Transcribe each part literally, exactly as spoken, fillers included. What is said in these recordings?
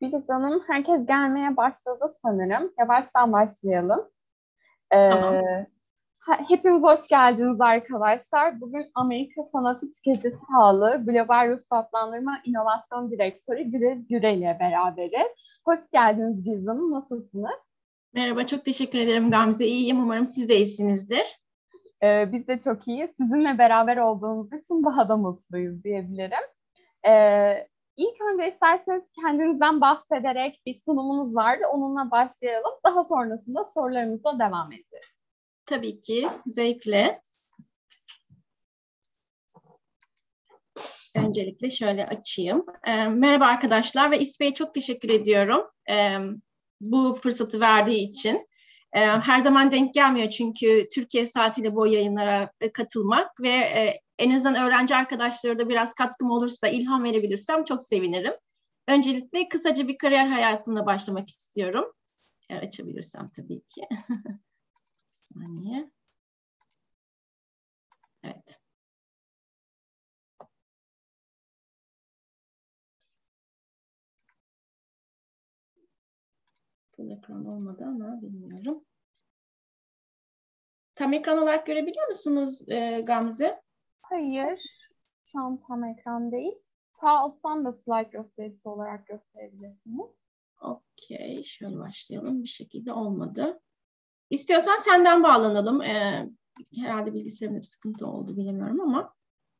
Filiz Hanım, herkes gelmeye başladı sanırım. Yavaştan başlayalım. Ee, Tamam. ha- Hepiniz hoş geldiniz arkadaşlar. Bugün Amerika Sanatı Tüketici Sağlığı Global Ruhsatlandırma İnovasyon Direktörü Gürel Gürel ile beraberiz. Hoş geldiniz Filiz Hanım, nasılsınız? Merhaba, çok teşekkür ederim Gamze. İyiyim. Umarım siz de iyisinizdir. Ee, biz de çok iyiyiz. Sizinle beraber olduğumuz için daha da mutluyuz diyebilirim. Ee, ilk önce isterseniz kendinizden bahsederek bir sunumunuz vardı. Onunla başlayalım. Daha sonrasında sorularımızla devam edeceğiz. Tabii ki, zevkle. Öncelikle şöyle açayım. Ee, merhaba arkadaşlar ve İsveç'e çok teşekkür ediyorum ee, bu fırsatı verdiği için. Ee, her zaman denk gelmiyor çünkü Türkiye saatiyle bu yayınlara katılmak ve e, en azından öğrenci arkadaşlara da biraz katkım olursa, ilham verebilirsem çok sevinirim. Öncelikle kısaca bir kariyer hayatımla başlamak istiyorum. Eğer açabilirsem tabii ki. Bir saniye. Evet. Bu ekran olmadı ama bilmiyorum. Tam ekran olarak görebiliyor musunuz e, Gamze? Hayır, şu an tam ekran değil. Sağ alttan da slide gösterisi olarak gösterebilirsiniz. Okey, şöyle başlayalım. Bir şekilde olmadı. İstiyorsan senden bağlanalım. E, herhalde bilgisayarımda bir sıkıntı oldu, bilemiyorum ama.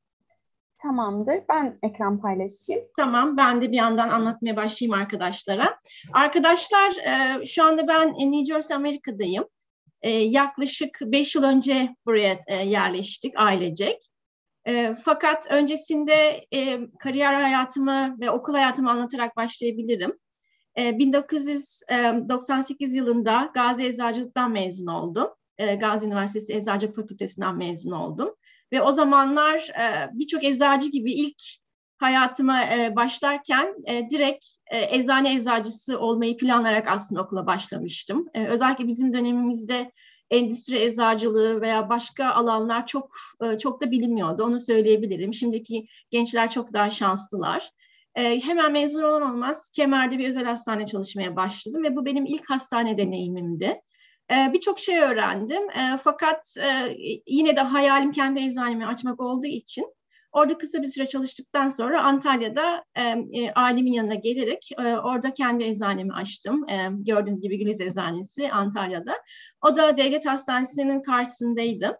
Tamamdır. Ben ekran paylaşayım. Tamam, ben de bir yandan anlatmaya başlayayım arkadaşlara. Arkadaşlar, e, şu anda ben New Jersey, Amerika'dayım. E, yaklaşık beş yıl önce buraya e, yerleştik ailecek. E, fakat öncesinde e, kariyer hayatımı ve okul hayatımı anlatarak başlayabilirim. E, bin dokuz yüz doksan sekiz yılında Gazi Eczacılıktan mezun oldum. E, Gazi Üniversitesi Eczacılık Fakültesinden mezun oldum. Ve o zamanlar e, birçok eczacı gibi ilk hayatıma e, başlarken e, direkt e, eczane eczacısı olmayı planlayarak aslında okula başlamıştım. E, özellikle bizim dönemimizde endüstri eczacılığı veya başka alanlar çok çok da bilinmiyordu. Onu söyleyebilirim. Şimdiki gençler çok daha şanslılar. Ee, hemen mezun olur olmaz Kemer'de bir özel hastane çalışmaya başladım ve bu benim ilk hastane deneyimimdi. Ee, Birçok şey öğrendim. Ee, fakat e, yine de hayalim kendi eczanemi açmak olduğu için orada kısa bir süre çalıştıktan sonra Antalya'da e, e, ailemin yanına gelerek e, orada kendi eczanemi açtım. E, gördüğünüz gibi Güliz Eczanesi Antalya'da. O da devlet hastanesinin karşısındaydı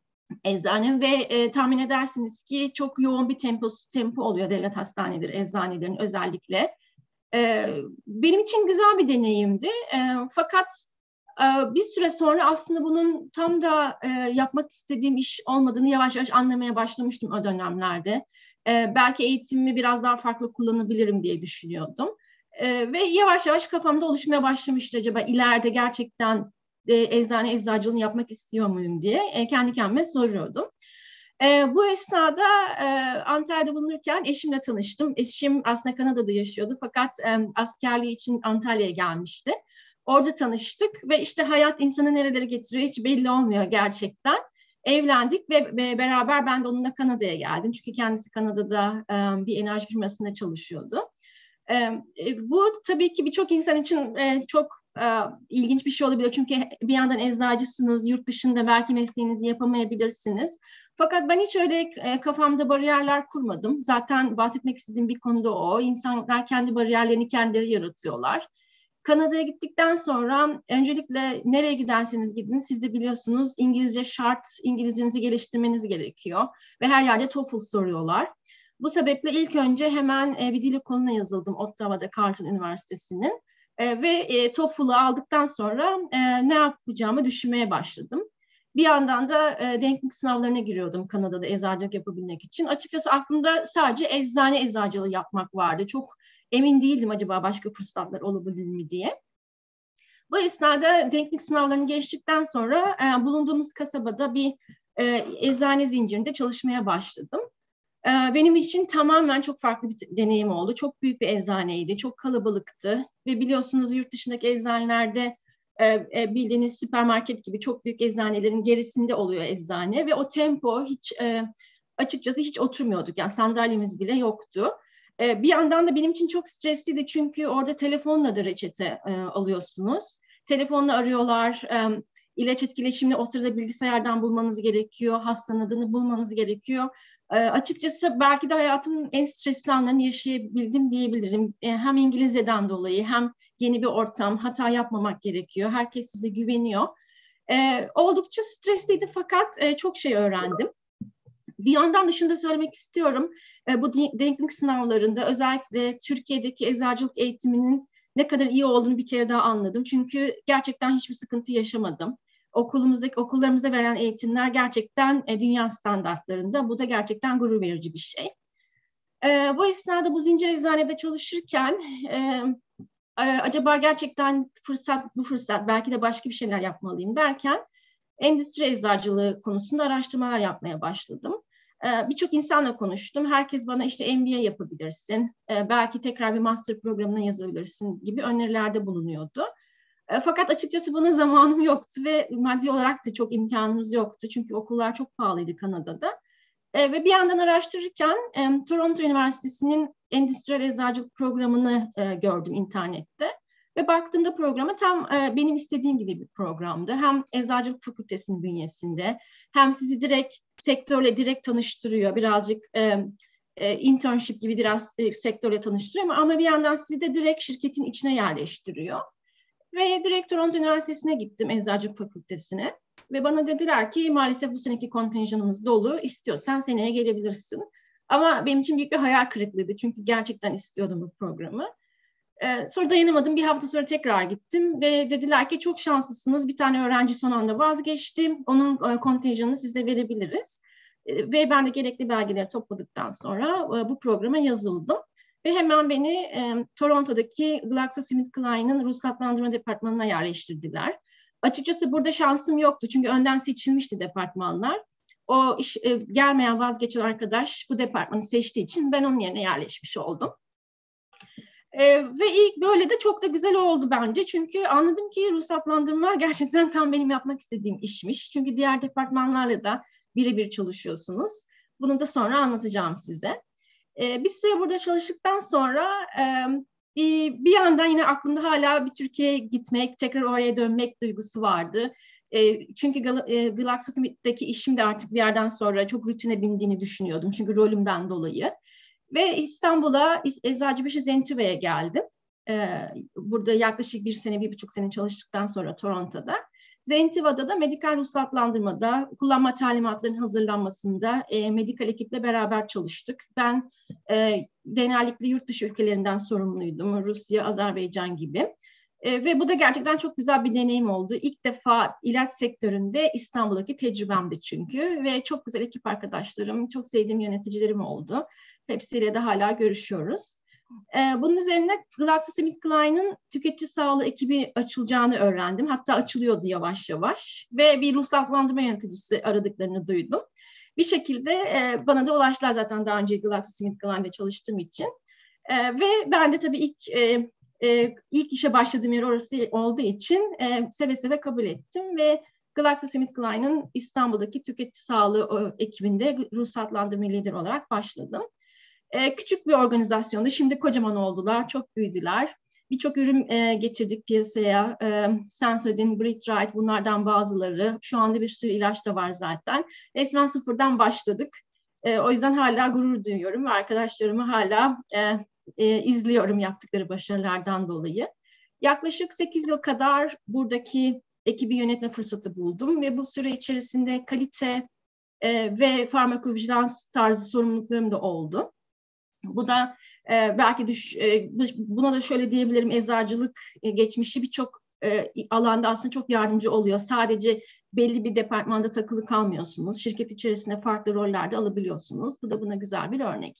eczanem ve e, tahmin edersiniz ki çok yoğun bir tempo, tempo oluyor devlet hastaneleri, eczanelerin özellikle. E, benim için güzel bir deneyimdi. E, fakat e, bir süre sonra aslında bunun tam da e, yapmak istediğim iş olmadığını yavaş yavaş anlamaya başlamıştım o dönemlerde. E, belki eğitimimi biraz daha farklı kullanabilirim diye düşünüyordum. E, ve yavaş yavaş kafamda oluşmaya başlamıştı acaba ileride gerçekten e, eczane eczacılığını yapmak istiyor muyum diye e, kendi kendime soruyordum. E, bu esnada e, Antalya'da bulunurken eşimle tanıştım. Eşim aslında Kanada'da yaşıyordu fakat e, askerliği için Antalya'ya gelmişti. Orada tanıştık ve işte hayat insanı nerelere getiriyor hiç belli olmuyor gerçekten. Evlendik ve, ve beraber ben de onunla Kanada'ya geldim. Çünkü kendisi Kanada'da e, bir enerji firmasında çalışıyordu. E, bu tabii ki birçok insan için e, çok e, ilginç bir şey olabilir. Çünkü bir yandan eczacısınız, yurt dışında belki mesleğinizi yapamayabilirsiniz. Fakat ben hiç öyle e, kafamda bariyerler kurmadım. Zaten bahsetmek istediğim bir konu da o. İnsanlar kendi bariyerlerini kendileri yaratıyorlar. Kanada'ya gittikten sonra öncelikle nereye giderseniz gidin siz de biliyorsunuz İngilizce şart, İngilizcenizi geliştirmeniz gerekiyor. Ve her yerde TOEFL soruyorlar. Bu sebeple ilk önce hemen e, bir dil okuluna yazıldım Ottawa'da Carleton Üniversitesi'nin. E, ve e, TOEFL'ı aldıktan sonra e, ne yapacağımı düşünmeye başladım. Bir yandan da e, denklik sınavlarına giriyordum Kanada'da eczacılık yapabilmek için. Açıkçası aklımda sadece eczane eczacılığı yapmak vardı. Çok emin değildim acaba başka fırsatlar olabilir mi diye. Bu esnada denklik sınavlarını geçtikten sonra e, bulunduğumuz kasabada bir e, eczane zincirinde çalışmaya başladım. E, benim için tamamen çok farklı bir deneyim oldu. Çok büyük bir eczaneydi, çok kalabalıktı ve biliyorsunuz yurt dışındaki eczanelerde e, e, bildiğiniz süpermarket gibi çok büyük eczanelerin gerisinde oluyor eczane ve o tempo hiç e, açıkçası hiç oturmuyorduk. Yani sandalyemiz bile yoktu. E, bir yandan da benim için çok stresliydi çünkü orada telefonla da reçete e, alıyorsunuz. Telefonla arıyorlar, e, ilaç etkileşimini o sırada bilgisayardan bulmanız gerekiyor, hastanın adını bulmanız gerekiyor. E, açıkçası belki de hayatımın en stresli anlarını yaşayabildim diyebilirim. E, hem İngilizceden dolayı hem yeni bir ortam, hata yapmamak gerekiyor. Herkes size güveniyor. E, oldukça stresliydi fakat e, çok şey öğrendim. Bir yandan da şunu da söylemek istiyorum. E, bu denklik sınavlarında özellikle Türkiye'deki eczacılık eğitiminin ne kadar iyi olduğunu bir kere daha anladım. Çünkü gerçekten hiçbir sıkıntı yaşamadım. Okulumuzdaki, okullarımıza verilen eğitimler gerçekten e, dünya standartlarında. Bu da gerçekten gurur verici bir şey. E, bu esnada bu zincir eczanede çalışırken e, e, acaba gerçekten fırsat bu fırsat belki de başka bir şeyler yapmalıyım derken endüstri eczacılığı konusunda araştırmalar yapmaya başladım. Ee, Birçok insanla konuştum. Herkes bana işte M B A yapabilirsin, e, belki tekrar bir master programına yazabilirsin gibi önerilerde bulunuyordu. E, fakat açıkçası buna zamanım yoktu ve maddi olarak da çok imkanımız yoktu. Çünkü okullar çok pahalıydı Kanada'da. E, ve bir yandan araştırırken e, Toronto Üniversitesi'nin endüstriyel eczacılık programını e, gördüm internette. Ve baktığımda programa tam e, benim istediğim gibi bir programdı. Hem eczacılık fakültesinin bünyesinde hem sizi direkt sektörle direkt tanıştırıyor. Birazcık e, e, internship gibi biraz e, sektörle tanıştırıyor ama, ama bir yandan sizi de direkt şirketin içine yerleştiriyor. Ve direkt Toronto Üniversitesi'ne gittim, eczacılık fakültesine. Ve bana dediler ki maalesef bu seneki kontenjanımız dolu, istiyorsan seneye gelebilirsin. Ama benim için büyük bir hayal kırıklığıydı çünkü gerçekten istiyordum bu programı. Ee, sonra dayanamadım, bir hafta sonra tekrar gittim ve dediler ki çok şanslısınız, bir tane öğrenci son anda vazgeçti, onun e, kontenjanını size verebiliriz. E, ve ben de gerekli belgeleri topladıktan sonra e, bu programa yazıldım. Ve hemen beni e, Toronto'daki GlaxoSmithKline'ın ruhsatlandırma departmanına yerleştirdiler. Açıkçası burada şansım yoktu çünkü önden seçilmişti departmanlar. O iş, e, gelmeyen vazgeçen arkadaş bu departmanı seçtiği için ben onun yerine yerleşmiş oldum. Ee, ve ilk böyle de çok da güzel oldu bence. Çünkü anladım ki ruhsatlandırma gerçekten tam benim yapmak istediğim işmiş. Çünkü diğer departmanlarla da birebir çalışıyorsunuz. Bunu da sonra anlatacağım size. Ee, bir süre burada çalıştıktan sonra e, bir, bir yandan yine aklımda hala bir Türkiye'ye gitmek, tekrar oraya dönmek duygusu vardı. E, çünkü e, GlaxoSmith'teki işim de artık bir yerden sonra çok rutine bindiğini düşünüyordum. Çünkü rolümden dolayı. Ve İstanbul'a Eczacıbaşı Zentive'ye geldim. Ee, burada yaklaşık bir sene, bir buçuk sene çalıştıktan sonra Toronto'da. Zentiva'da da medikal ruhsatlandırmada, kullanma talimatlarının hazırlanmasında e, medikal ekiple beraber çalıştık. Ben e, genellikle yurt dışı ülkelerinden sorumluydum. Rusya, Azerbaycan gibi. E, ve bu da gerçekten çok güzel bir deneyim oldu. İlk defa ilaç sektöründe İstanbul'daki tecrübemdi çünkü. Ve çok güzel ekip arkadaşlarım, çok sevdiğim yöneticilerim oldu. Hepsiyle de hala görüşüyoruz. Ee, bunun üzerine GlaxoSmithKline'ın tüketici sağlığı ekibi açılacağını öğrendim. Hatta açılıyordu yavaş yavaş. Ve bir ruhsatlandırma yöneticisi aradıklarını duydum. Bir şekilde e, bana da ulaştılar zaten daha önce GlaxoSmithKline'de çalıştığım için. E, ve ben de tabii ilk e, e, ilk işe başladığım yer orası olduğu için e, seve seve kabul ettim ve GlaxoSmithKline'ın İstanbul'daki tüketici sağlığı ekibinde ruhsatlandırma lideri olarak başladım. Ee, küçük bir organizasyondu. Şimdi kocaman oldular, çok büyüdüler. Birçok ürün e, getirdik piyasaya. E, Sensodyne, Breathe bunlardan bazıları. Şu anda bir sürü ilaç da var zaten. Resmen sıfırdan başladık. E, o yüzden hala gurur duyuyorum ve arkadaşlarımı hala e, e, izliyorum yaptıkları başarılardan dolayı. Yaklaşık sekiz yıl kadar buradaki ekibi yönetme fırsatı buldum ve bu süre içerisinde kalite e, ve farmakovijilans tarzı sorumluluklarım da oldu. Bu da e, belki düş, e, buna da şöyle diyebilirim, eczacılık e, geçmişi birçok e, alanda aslında çok yardımcı oluyor. Sadece belli bir departmanda takılı kalmıyorsunuz. Şirket içerisinde farklı rollerde alabiliyorsunuz. Bu da buna güzel bir örnek.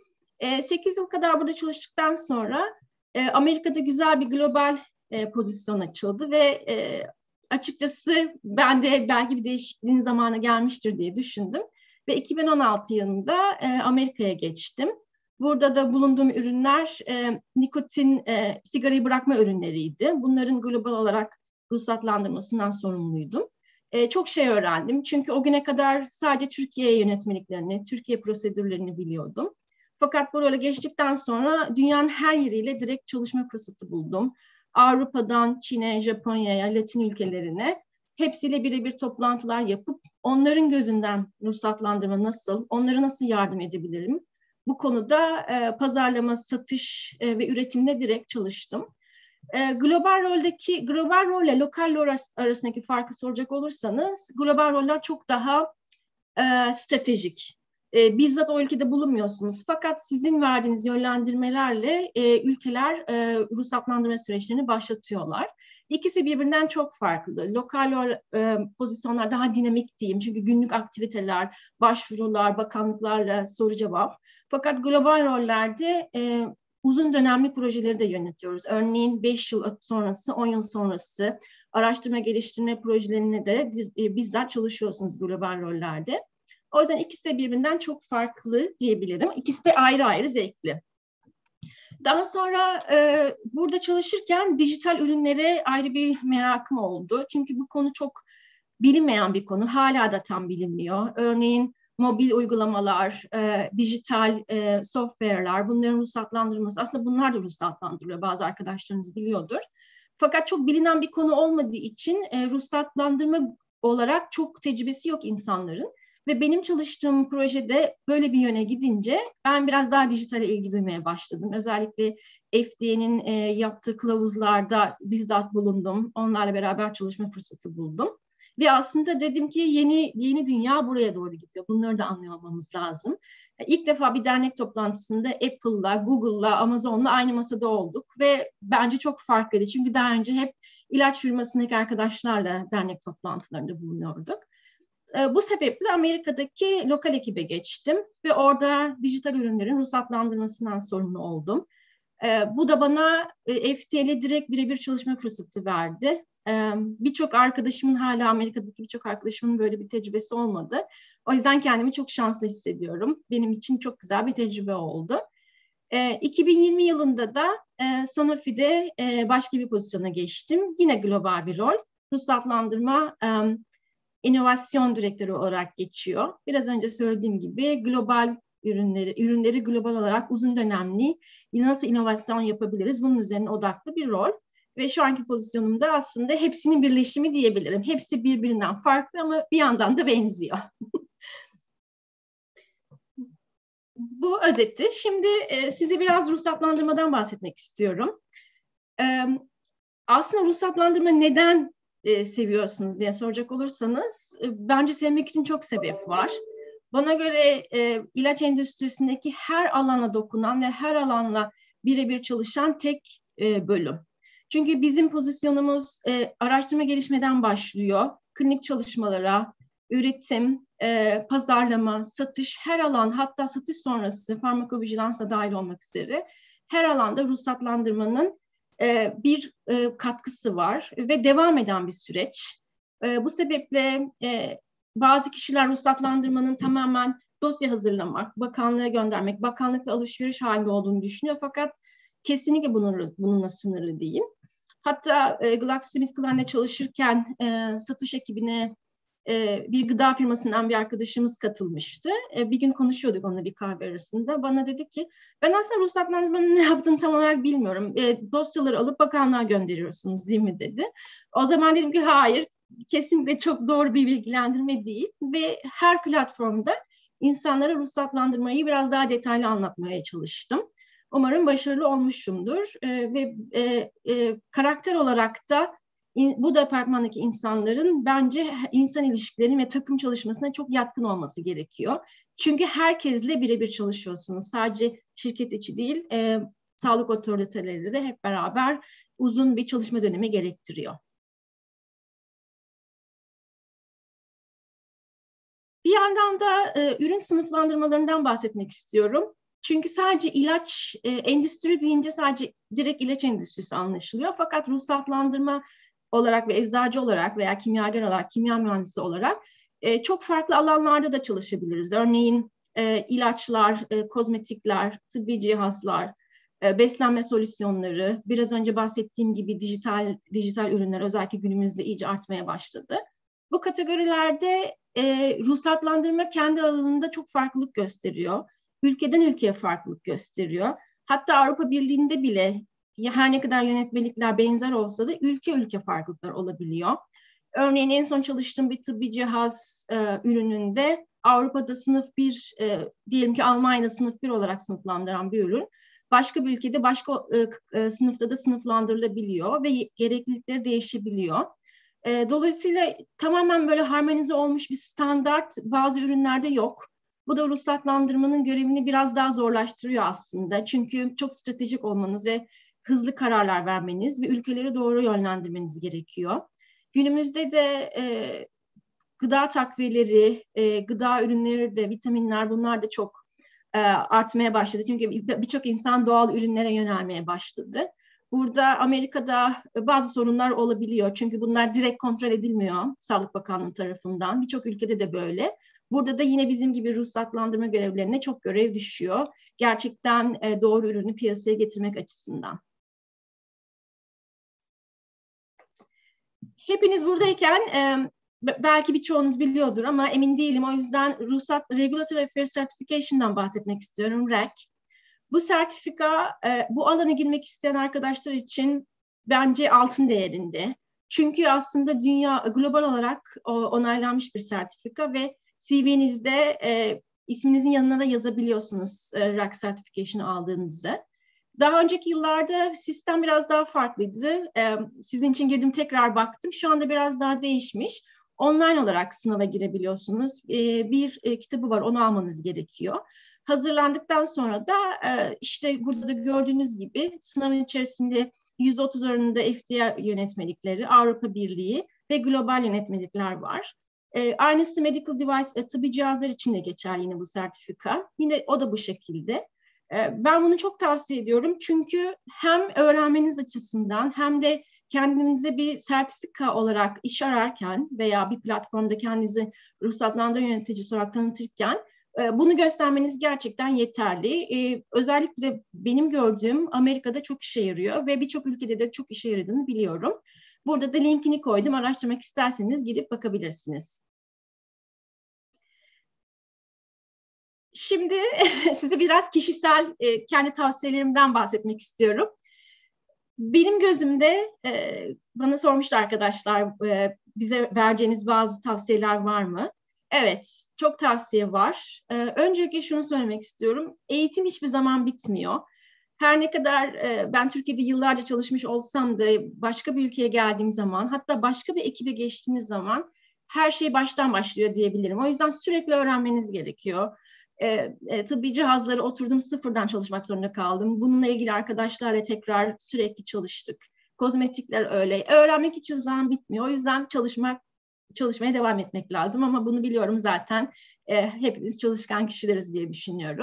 E, sekiz yıl kadar burada çalıştıktan sonra e, Amerika'da güzel bir global e, pozisyon açıldı ve e, açıkçası ben de belki bir değişikliğin zamanı gelmiştir diye düşündüm. Ve iki bin on altı yılında e, Amerika'ya geçtim. Burada da bulunduğum ürünler e, nikotin, e, sigarayı bırakma ürünleriydi. Bunların global olarak ruhsatlandırmasından sorumluydum. E, çok şey öğrendim. Çünkü o güne kadar sadece Türkiye yönetmeliklerini, Türkiye prosedürlerini biliyordum. Fakat bu role geçtikten sonra dünyanın her yeriyle direkt çalışma fırsatı buldum. Avrupa'dan Çin'e, Japonya'ya, Latin ülkelerine hepsiyle birebir toplantılar yapıp onların gözünden ruhsatlandırma nasıl, onlara nasıl yardım edebilirim? Bu konuda e, pazarlama, satış e, ve üretimde direkt çalıştım. E, global roldeki, global rolle lokal rol arasındaki farkı soracak olursanız, global roller çok daha e, stratejik. E, bizzat o ülkede bulunmuyorsunuz. Fakat sizin verdiğiniz yönlendirmelerle e, ülkeler e, ruhsatlandırma süreçlerini başlatıyorlar. İkisi birbirinden çok farklı. Lokal e, pozisyonlar daha dinamik diyeyim. Çünkü günlük aktiviteler, başvurular, bakanlıklarla soru cevap. Fakat global rollerde e, uzun dönemli projeleri de yönetiyoruz. Örneğin beş yıl sonrası, on yıl sonrası araştırma geliştirme projelerine de e, bizzat çalışıyorsunuz global rollerde. O yüzden ikisi de birbirinden çok farklı diyebilirim. İkisi de ayrı ayrı zevkli. Daha sonra e, burada çalışırken dijital ürünlere ayrı bir merakım oldu. Çünkü bu konu çok bilinmeyen bir konu. Hala da tam bilinmiyor. Örneğin mobil uygulamalar, e, dijital e, software'lar, bunların ruhsatlandırılması. Aslında bunlar da ruhsatlandırılıyor. Bazı arkadaşlarınız biliyordur. Fakat çok bilinen bir konu olmadığı için e, ruhsatlandırma olarak çok tecrübesi yok insanların. Ve benim çalıştığım projede böyle bir yöne gidince ben biraz daha dijitale ilgi duymaya başladım. Özellikle F D A'nın e, yaptığı kılavuzlarda bizzat bulundum. Onlarla beraber çalışma fırsatı buldum. Ve aslında dedim ki yeni yeni dünya buraya doğru gidiyor. Bunları da anlıyor olmamız lazım. İlk defa bir dernek toplantısında Apple'la, Google'la, Amazon'la aynı masada olduk. Ve bence çok farklıydı. Çünkü daha önce hep ilaç firmasındaki arkadaşlarla dernek toplantılarında bulunuyorduk. Bu sebeple Amerika'daki lokal ekibe geçtim ve orada dijital ürünlerin ruhsatlandırmasından sorumlu oldum. Bu da bana F D A ile direkt birebir çalışma fırsatı verdi. Birçok arkadaşımın, hala Amerika'daki birçok arkadaşımın böyle bir tecrübesi olmadı. O yüzden kendimi çok şanslı hissediyorum. Benim için çok güzel bir tecrübe oldu. iki bin yirmi yılında da Sanofi'de başka bir pozisyona geçtim. Yine global bir rol. Ruhsatlandırma İnovasyon direktörü olarak geçiyor. Biraz önce söylediğim gibi global ürünleri, ürünleri global olarak uzun dönemli nasıl inovasyon yapabiliriz bunun üzerine odaklı bir rol. Ve şu anki pozisyonumda aslında hepsinin birleşimi diyebilirim. Hepsi birbirinden farklı ama bir yandan da benziyor. Bu özetti. Şimdi e, size biraz ruhsatlandırmadan bahsetmek istiyorum. E, aslında ruhsatlandırma neden E, seviyorsunuz diye soracak olursanız e, bence sevmek için çok sebep var. Bana göre e, ilaç endüstrisindeki her alana dokunan ve her alanla birebir çalışan tek e, bölüm. Çünkü bizim pozisyonumuz e, araştırma gelişmeden başlıyor. Klinik çalışmalara, üretim, e, pazarlama, satış, her alan, hatta satış sonrası farmakovijilans da dahil olmak üzere her alanda ruhsatlandırmanın bir katkısı var ve devam eden bir süreç. Bu sebeple bazı kişiler ruhsatlandırmanın tamamen dosya hazırlamak, bakanlığa göndermek, bakanlıkla alışveriş halinde olduğunu düşünüyor. Fakat kesinlikle bunun, bununla sınırlı değil. Hatta GlaxoSmithKline'de çalışırken satış ekibine bir gıda firmasından bir arkadaşımız katılmıştı. Bir gün konuşuyorduk onunla bir kahve arasında. Bana dedi ki ben aslında ruhsatlandırmanın ne yaptığını tam olarak bilmiyorum. E, dosyaları alıp bakanlığa gönderiyorsunuz değil mi dedi. O zaman dedim ki hayır, kesinlikle çok doğru bir bilgilendirme değil. Ve her platformda insanlara ruhsatlandırmayı biraz daha detaylı anlatmaya çalıştım. Umarım başarılı olmuşumdur. E, ve e, e, karakter olarak da bu departmandaki insanların bence insan ilişkilerinin ve takım çalışmasına çok yatkın olması gerekiyor. Çünkü herkesle birebir çalışıyorsunuz. Sadece şirket içi değil, e, sağlık otoriteleriyle de hep beraber uzun bir çalışma dönemi gerektiriyor. Bir yandan da e, ürün sınıflandırmalarından bahsetmek istiyorum. Çünkü sadece ilaç, e, endüstri deyince sadece direkt ilaç endüstrisi anlaşılıyor. Fakat ruhsatlandırma olarak ve eczacı olarak veya kimyager olarak, kimya mühendisi olarak e, çok farklı alanlarda da çalışabiliriz. Örneğin e, ilaçlar, e, kozmetikler, tıbbi cihazlar, e, beslenme solüsyonları, biraz önce bahsettiğim gibi dijital dijital ürünler özellikle günümüzde iyice artmaya başladı. Bu kategorilerde e, ruhsatlandırma kendi alanında çok farklılık gösteriyor. ülkeden ülkeye farklılık gösteriyor. Hatta Avrupa Birliği'nde bile her ne kadar yönetmelikler benzer olsa da ülke ülke farklılıklar olabiliyor. Örneğin en son çalıştığım bir tıbbi cihaz e, ürününde Avrupa'da sınıf bir, e, diyelim ki Almanya'da sınıf bir olarak sınıflandıran bir ürün, başka bir ülkede başka e, e, sınıfta da sınıflandırılabiliyor ve gereklilikleri değişebiliyor. E, dolayısıyla tamamen böyle harmonize olmuş bir standart bazı ürünlerde yok. Bu da ruhsatlandırmanın görevini biraz daha zorlaştırıyor aslında. Çünkü çok stratejik olmanız ve hızlı kararlar vermeniz ve ülkeleri doğru yönlendirmeniz gerekiyor. Günümüzde de e, gıda takviyeleri, e, gıda ürünleri de, vitaminler, bunlar da çok e, artmaya başladı. Çünkü birçok insan doğal ürünlere yönelmeye başladı. Burada Amerika'da bazı sorunlar olabiliyor. Çünkü bunlar direkt kontrol edilmiyor Sağlık Bakanlığı tarafından. Birçok ülkede de böyle. Burada da yine bizim gibi ruhsatlandırma görevlerine çok görev düşüyor. Gerçekten e, doğru ürünü piyasaya getirmek açısından. Hepiniz buradayken e, belki birçoğunuz biliyordur ama emin değilim. O yüzden Ruhsat Regulatory Affairs Certification'dan bahsetmek istiyorum, R E C. Bu sertifika e, bu alana girmek isteyen arkadaşlar için bence altın değerinde. Çünkü aslında dünya global olarak o, onaylanmış bir sertifika ve C V'nizde e, isminizin yanına da yazabiliyorsunuz e, R E C Certification'ı aldığınızı. Daha önceki yıllarda sistem biraz daha farklıydı. Ee, sizin için girdim, tekrar baktım. Şu anda biraz daha değişmiş. Online olarak sınava girebiliyorsunuz. Ee, bir e, kitabı var, onu almanız gerekiyor. Hazırlandıktan sonra da e, işte burada da gördüğünüz gibi sınavın içerisinde yüzde otuz oranında F D A yönetmelikleri, Avrupa Birliği ve global yönetmelikler var. E, aynısı medical device, e, tıbbi cihazlar için de geçer yine bu sertifika. Yine o da bu şekilde. Ben bunu çok tavsiye ediyorum çünkü hem öğrenmeniz açısından hem de kendinize bir sertifika olarak iş ararken veya bir platformda kendinizi ruhsatlandırma yöneticisi olarak tanıtırken bunu göstermeniz gerçekten yeterli. Özellikle benim gördüğüm Amerika'da çok işe yarıyor ve birçok ülkede de çok işe yaradığını biliyorum. Burada da linkini koydum. Araştırmak isterseniz girip bakabilirsiniz. Şimdi size biraz kişisel e, kendi tavsiyelerimden bahsetmek istiyorum. Benim gözümde e, bana sormuştu arkadaşlar, e, bize vereceğiniz bazı tavsiyeler var mı? Evet, çok tavsiye var. E, öncelikle şunu söylemek istiyorum. Eğitim hiçbir zaman bitmiyor. Her ne kadar e, ben Türkiye'de yıllarca çalışmış olsam da başka bir ülkeye geldiğim zaman, hatta başka bir ekibe geçtiğiniz zaman her şey baştan başlıyor diyebilirim. O yüzden sürekli öğrenmeniz gerekiyor. E, e, tıbbi cihazları oturdum, sıfırdan çalışmak zorunda kaldım. Bununla ilgili arkadaşlarla tekrar sürekli çalıştık. Kozmetikler öyle. Öğrenmek hiçbir zaman bitmiyor. O yüzden çalışmak, çalışmaya devam etmek lazım. Ama bunu biliyorum zaten. E, hepimiz çalışkan kişileriz diye düşünüyorum.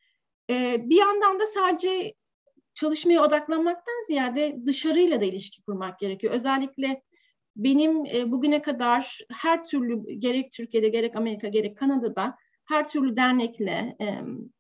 E, bir yandan da sadece çalışmaya odaklanmaktan ziyade dışarıyla da ilişki kurmak gerekiyor. Özellikle benim e, bugüne kadar her türlü, gerek Türkiye'de gerek Amerika gerek Kanada'da her türlü dernekle e,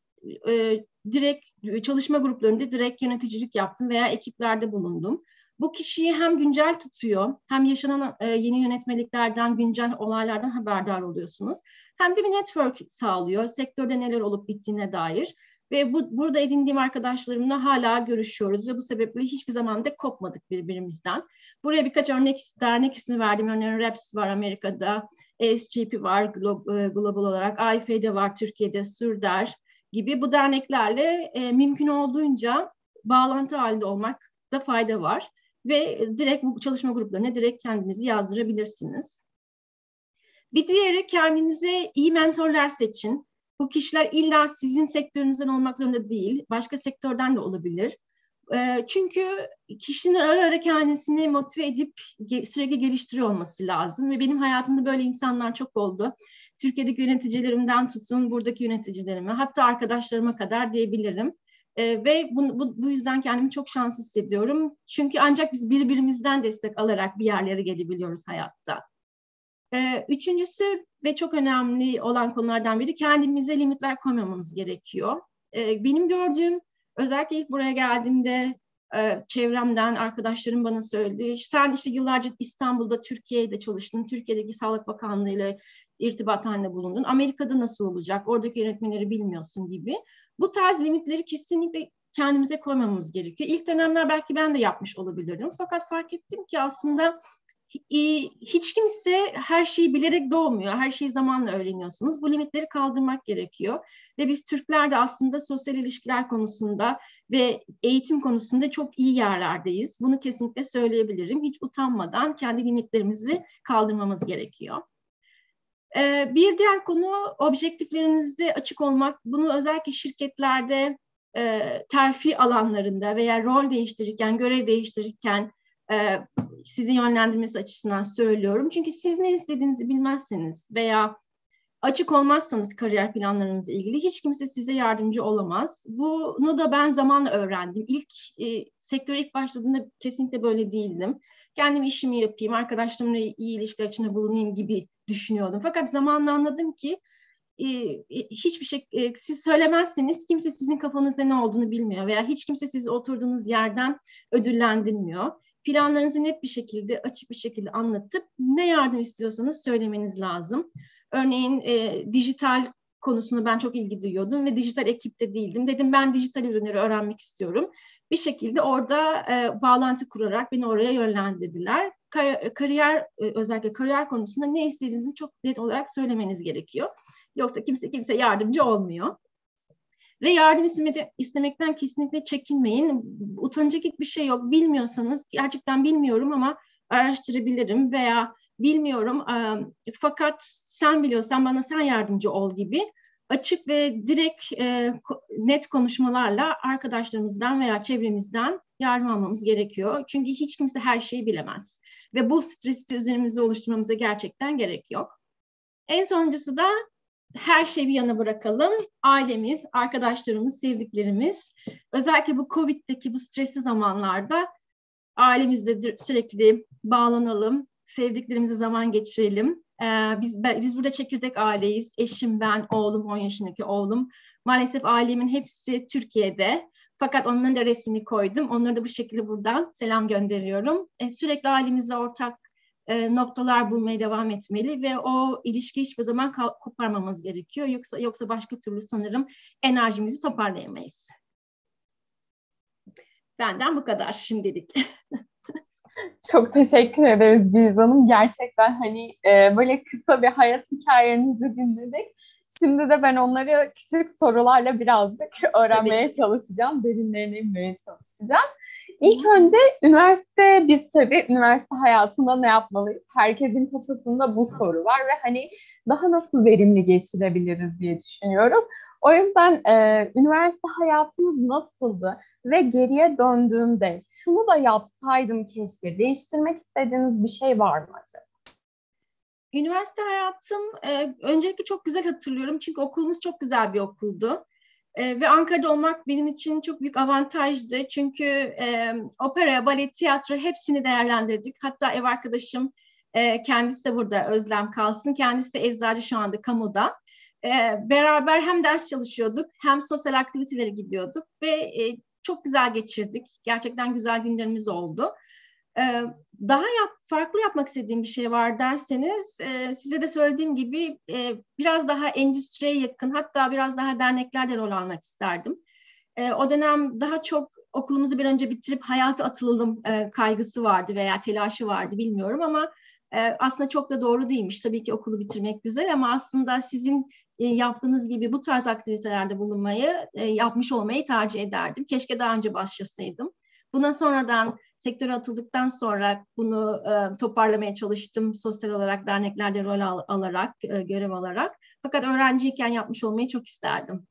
e, direkt çalışma gruplarında direkt yöneticilik yaptım veya ekiplerde bulundum. Bu kişiyi hem güncel tutuyor, hem yaşanan e, yeni yönetmeliklerden, güncel olaylardan haberdar oluyorsunuz. Hem de bir network sağlıyor, sektörde neler olup bittiğine dair. Ve bu, burada edindiğim arkadaşlarımla hala görüşüyoruz ve bu sebeple hiçbir zaman da kopmadık birbirimizden. Buraya birkaç örnek, dernek ismi verdim. Örneğin R E P S var Amerika'da, A S G P var global olarak, A İ F E var Türkiye'de, Sürder gibi bu derneklerle e, mümkün olduğunca bağlantı halinde olmakta fayda var. Ve direkt bu çalışma gruplarına direkt kendinizi yazdırabilirsiniz. Bir diğeri, kendinize iyi mentorlar seçin. Bu kişiler illa sizin sektörünüzden olmak zorunda değil, başka sektörden de olabilir. E, çünkü kişinin ara ara kendisini motive edip ge- sürekli geliştiriyor olması lazım. Ve benim hayatımda böyle insanlar çok oldu. Türkiye'deki yöneticilerimden tutun, buradaki yöneticilerime, hatta arkadaşlarıma kadar diyebilirim. E, ve bu, bu, bu yüzden kendimi çok şanslı hissediyorum. Çünkü ancak biz birbirimizden destek alarak bir yerlere gelebiliyoruz hayatta. Ee, üçüncüsü ve çok önemli olan konulardan biri, kendimize limitler koymamamız gerekiyor. Ee, benim gördüğüm, özellikle ilk buraya geldiğimde e, çevremden arkadaşlarım bana söyledi. Sen işte yıllarca İstanbul'da, Türkiye'de çalıştın, Türkiye'deki Sağlık Bakanlığı ile irtibat halinde bulundun. Amerika'da nasıl olacak? Oradaki yönetmeleri bilmiyorsun gibi. Bu tarz limitleri kesinlikle kendimize koymamamız gerekiyor. İlk dönemler belki ben de yapmış olabilirim. Fakat fark ettim ki aslında hiç kimse her şeyi bilerek doğmuyor. Her şeyi zamanla öğreniyorsunuz. Bu limitleri kaldırmak gerekiyor. Ve biz Türkler de aslında sosyal ilişkiler konusunda ve eğitim konusunda çok iyi yerlerdeyiz. Bunu kesinlikle söyleyebilirim. Hiç utanmadan kendi limitlerimizi kaldırmamız gerekiyor. Bir diğer konu objektiflerinizde açık olmak. Bunu özellikle şirketlerde, terfi alanlarında veya rol değiştirirken, görev değiştirirken sizi yönlendirmesi açısından söylüyorum. Çünkü siz ne istediğinizi bilmezseniz veya açık olmazsanız kariyer planlarınızla ilgili hiç kimse size yardımcı olamaz. Bunu da ben zamanla öğrendim. İlk e, sektöre ilk başladığımda kesinlikle böyle değildim. Kendim işimi yapayım, arkadaşlarımla iyi ilişkiler içinde bulunayım gibi düşünüyordum. Fakat zamanla anladım ki e, hiçbir şey e, siz söylemezseniz kimse sizin kafanızda ne olduğunu bilmiyor veya hiç kimse sizi oturduğunuz yerden ödüllendirmiyor. Planlarınızı net bir şekilde, açık bir şekilde anlatıp ne yardım istiyorsanız söylemeniz lazım. Örneğin e, dijital konusuna ben çok ilgi duyuyordum ve dijital ekipte değildim. Dedim ben dijital ürünleri öğrenmek istiyorum. Bir şekilde orada e, bağlantı kurarak beni oraya yönlendirdiler. Kar- kariyer, e, özellikle kariyer konusunda ne istediğinizi çok net olarak söylemeniz gerekiyor. Yoksa kimse kimse yardımcı olmuyor. Ve yardım istemekten kesinlikle çekinmeyin. Utanacak hiçbir şey yok. Bilmiyorsanız gerçekten bilmiyorum ama araştırabilirim veya bilmiyorum fakat sen biliyorsan bana sen yardımcı ol gibi açık ve direkt net konuşmalarla arkadaşlarımızdan veya çevremizden yardım almamız gerekiyor. Çünkü hiç kimse her şeyi bilemez. Ve bu stresi üzerimizde oluşturmamıza gerçekten gerek yok. En sonuncusu da her şeyi bir yana bırakalım. Ailemiz, arkadaşlarımız, sevdiklerimiz. Özellikle bu Covid'deki bu stresli zamanlarda ailemizle sürekli bağlanalım. Sevdiklerimize zaman geçirelim. Ee, biz, biz burada çekirdek aileyiz. Eşim, ben, oğlum, on yaşındaki oğlum. Maalesef ailemin hepsi Türkiye'de. Fakat onların da resmini koydum. Onlara da bu şekilde buradan selam gönderiyorum. Ee, sürekli ailemizle ortak e, noktalar bulmaya devam etmeli ve o ilişkiyi hiçbir zaman koparmamız gerekiyor. Yoksa yoksa başka türlü sanırım enerjimizi toparlayamayız. Benden bu kadar şimdilik. Çok teşekkür ederiz Güliz Hanım. Gerçekten hani e, böyle kısa bir hayat hikayenizi dinledik. Şimdi de ben onları küçük sorularla birazcık öğrenmeye tabii çalışacağım. Derinlerine inmeye çalışacağım. İlk önce üniversite, biz tabii üniversite hayatında ne yapmalıyız? Herkesin kafasında bu soru var ve hani daha nasıl verimli geçirebiliriz diye düşünüyoruz. O yüzden e, üniversite hayatınız nasıldı? Ve geriye döndüğümde şunu da yapsaydım keşke, değiştirmek istediğiniz bir şey var mı acaba? Üniversite hayatım e, öncelikle çok güzel hatırlıyorum. Çünkü okulumuz çok güzel bir okuldu. E, ve Ankara'da olmak benim için çok büyük avantajdı. Çünkü e, opera, bale, tiyatro hepsini değerlendirdik. Hatta ev arkadaşım e, kendisi de burada, Özlem Kalsın. Kendisi de eczacı şu anda kamuda. E, beraber hem ders çalışıyorduk hem sosyal aktivitelere gidiyorduk. Ve e, çok güzel geçirdik. Gerçekten güzel günlerimiz oldu. Ee, daha yap, farklı yapmak istediğim bir şey var derseniz e, size de söylediğim gibi e, biraz daha endüstriye yakın, hatta biraz daha derneklerde rol almak isterdim. E, o dönem daha çok okulumuzu bir önce bitirip hayata atılalım e, kaygısı vardı veya telaşı vardı, bilmiyorum ama e, aslında çok da doğru değilmiş. Tabii ki okulu bitirmek güzel ama aslında sizin e, yaptığınız gibi bu tarz aktivitelerde bulunmayı, e, yapmış olmayı tercih ederdim. Keşke daha önce başlasaydım. Buna sonradan sektöre atıldıktan sonra bunu e, toparlamaya çalıştım. Sosyal olarak derneklerde rol al, alarak, e, görev alarak. Fakat öğrenciyken yapmış olmayı çok isterdim.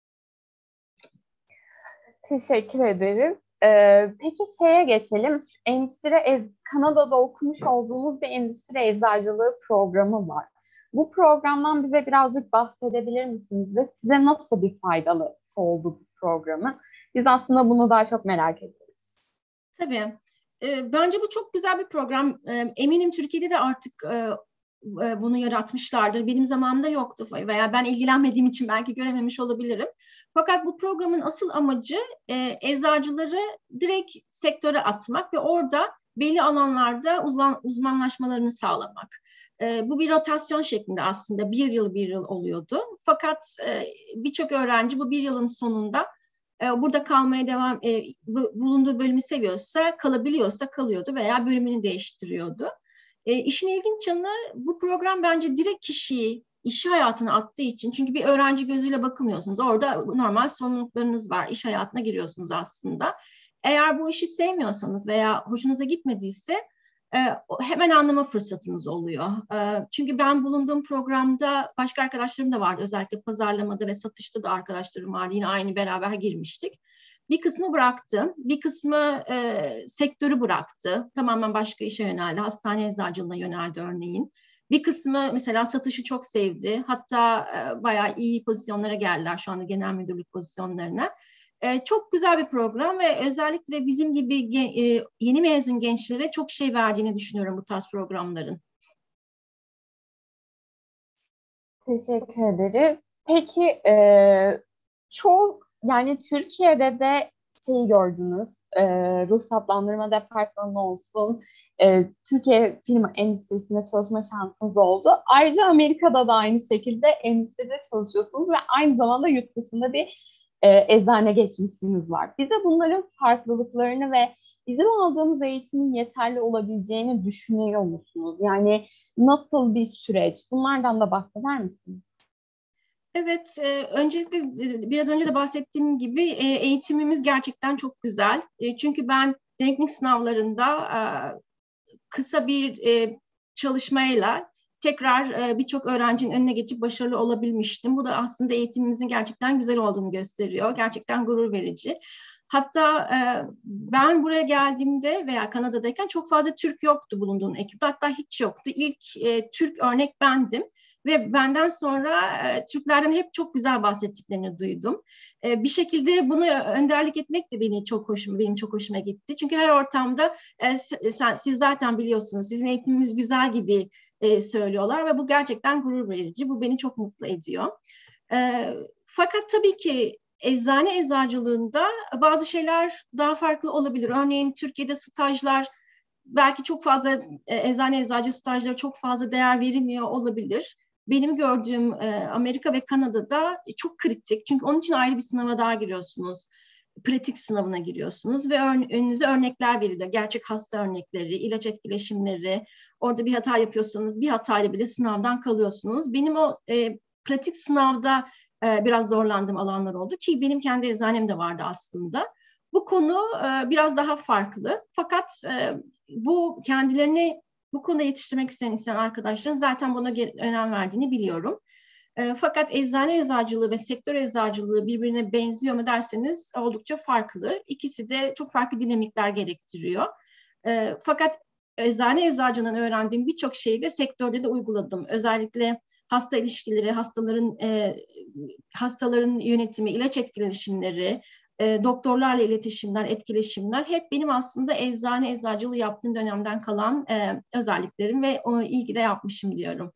Teşekkür ederiz. Ee, peki şeye geçelim. Endüstri ev, Kanada'da okumuş olduğumuz bir endüstri eczacılığı programı var. Bu programdan bize birazcık bahsedebilir misiniz ve size nasıl bir faydalı oldu bu programın? Biz aslında bunu daha çok merak ediyoruz. Tabii. E, bence bu çok güzel bir program. E, eminim Türkiye'de de artık e, e, bunu yaratmışlardır. Benim zamanımda yoktu veya ben ilgilenmediğim için belki görememiş olabilirim. Fakat bu programın asıl amacı e, eczacıları direkt sektöre atmak ve orada belli alanlarda uzman, uzmanlaşmalarını sağlamak. E, bu bir rotasyon şeklinde aslında bir yıl bir yıl oluyordu. Fakat e, birçok öğrenci bu bir yılın sonunda e, burada kalmaya devam, e, bulunduğu bölümü seviyorsa, kalabiliyorsa kalıyordu veya bölümünü değiştiriyordu. E, işin ilginç yanı bu program bence direkt kişiyi iş hayatına attığı için, çünkü bir öğrenci gözüyle bakılmıyorsunuz. Orada normal sorumluluklarınız var, iş hayatına giriyorsunuz aslında. Eğer bu işi sevmiyorsanız veya hoşunuza gitmediyse e, hemen anlama fırsatınız oluyor. E, çünkü ben bulunduğum programda başka arkadaşlarım da vardı. Özellikle pazarlamada ve satışta da arkadaşlarım vardı. Yine aynı beraber girmiştik. Bir kısmı bıraktı, bir kısmı e, sektörü bıraktı. Tamamen başka işe yöneldi. Hastane eczacılığına yöneldi örneğin. Bir kısmı mesela satışı çok sevdi. Hatta e, bayağı iyi pozisyonlara geldiler şu anda, genel müdürlük pozisyonlarına. E, çok güzel bir program ve özellikle bizim gibi e, yeni mezun gençlere çok şey verdiğini düşünüyorum bu tarz programların. Teşekkür ederiz. Peki e, çoğu, yani Türkiye'de de şeyi gördünüz, e, ruhsatlandırma departmanı olsun, e, Türkiye firma endüstrisinde çalışma şansınız oldu. Ayrıca Amerika'da da aynı şekilde endüstride çalışıyorsunuz ve aynı zamanda yurt dışında bir e, eczane geçmişiniz var. Bize bunların farklılıklarını ve bizim aldığımız eğitimin yeterli olabileceğini düşünüyor musunuz? Yani nasıl bir süreç? Bunlardan da bahseder misiniz? Evet, e, öncelikle e, biraz önce de bahsettiğim gibi e, eğitimimiz gerçekten çok güzel. E, çünkü ben denklik sınavlarında e, kısa bir e, çalışmayla tekrar e, birçok öğrencinin önüne geçip başarılı olabilmiştim. Bu da aslında eğitimimizin gerçekten güzel olduğunu gösteriyor. Gerçekten gurur verici. Hatta e, ben buraya geldiğimde veya Kanada'dayken çok fazla Türk yoktu bulunduğum ekipte. Hatta hiç yoktu. İlk e, Türk örnek bendim. Ve benden sonra e, Türklerden hep çok güzel bahsettiklerini duydum. E, bir şekilde bunu önderlik etmek de beni çok hoşuma, benim çok hoşuma gitti. Çünkü her ortamda e, sen, siz zaten biliyorsunuz, sizin eğitiminiz güzel gibi e, söylüyorlar ve bu gerçekten gurur verici. Bu beni çok mutlu ediyor. E, fakat tabii ki eczane eczacılığında bazı şeyler daha farklı olabilir. Örneğin Türkiye'de stajlar belki çok fazla e, eczane eczacı stajları çok fazla değer verilmiyor olabilir. Benim gördüğüm e, Amerika ve Kanada'da çok kritik. Çünkü onun için ayrı bir sınava daha giriyorsunuz. Pratik sınavına giriyorsunuz ve ön, önünüze örnekler veriliyor. Gerçek hasta örnekleri, ilaç etkileşimleri. Orada bir hata yapıyorsanız bir hatayla bile sınavdan kalıyorsunuz. Benim o e, pratik sınavda e, biraz zorlandığım alanlar oldu ki benim kendi eczanem de vardı aslında. Bu konu e, biraz daha farklı. Fakat e, bu kendilerini bu konuda yetiştirmek isteyen insan arkadaşların zaten buna önem verdiğini biliyorum. E, fakat eczane eczacılığı ve sektör eczacılığı birbirine benziyor mu derseniz oldukça farklı. İkisi de çok farklı dinamikler gerektiriyor. E, fakat eczane eczacılığından öğrendiğim birçok şeyi de sektörde de uyguladım. Özellikle hasta ilişkileri, hastaların e, hastaların yönetimi, ilaç etkileşimleri, E, doktorlarla iletişimler, etkileşimler hep benim aslında eczane eczacılığı yaptığım dönemden kalan e, özelliklerim ve o iyi ki de yapmışım diyorum.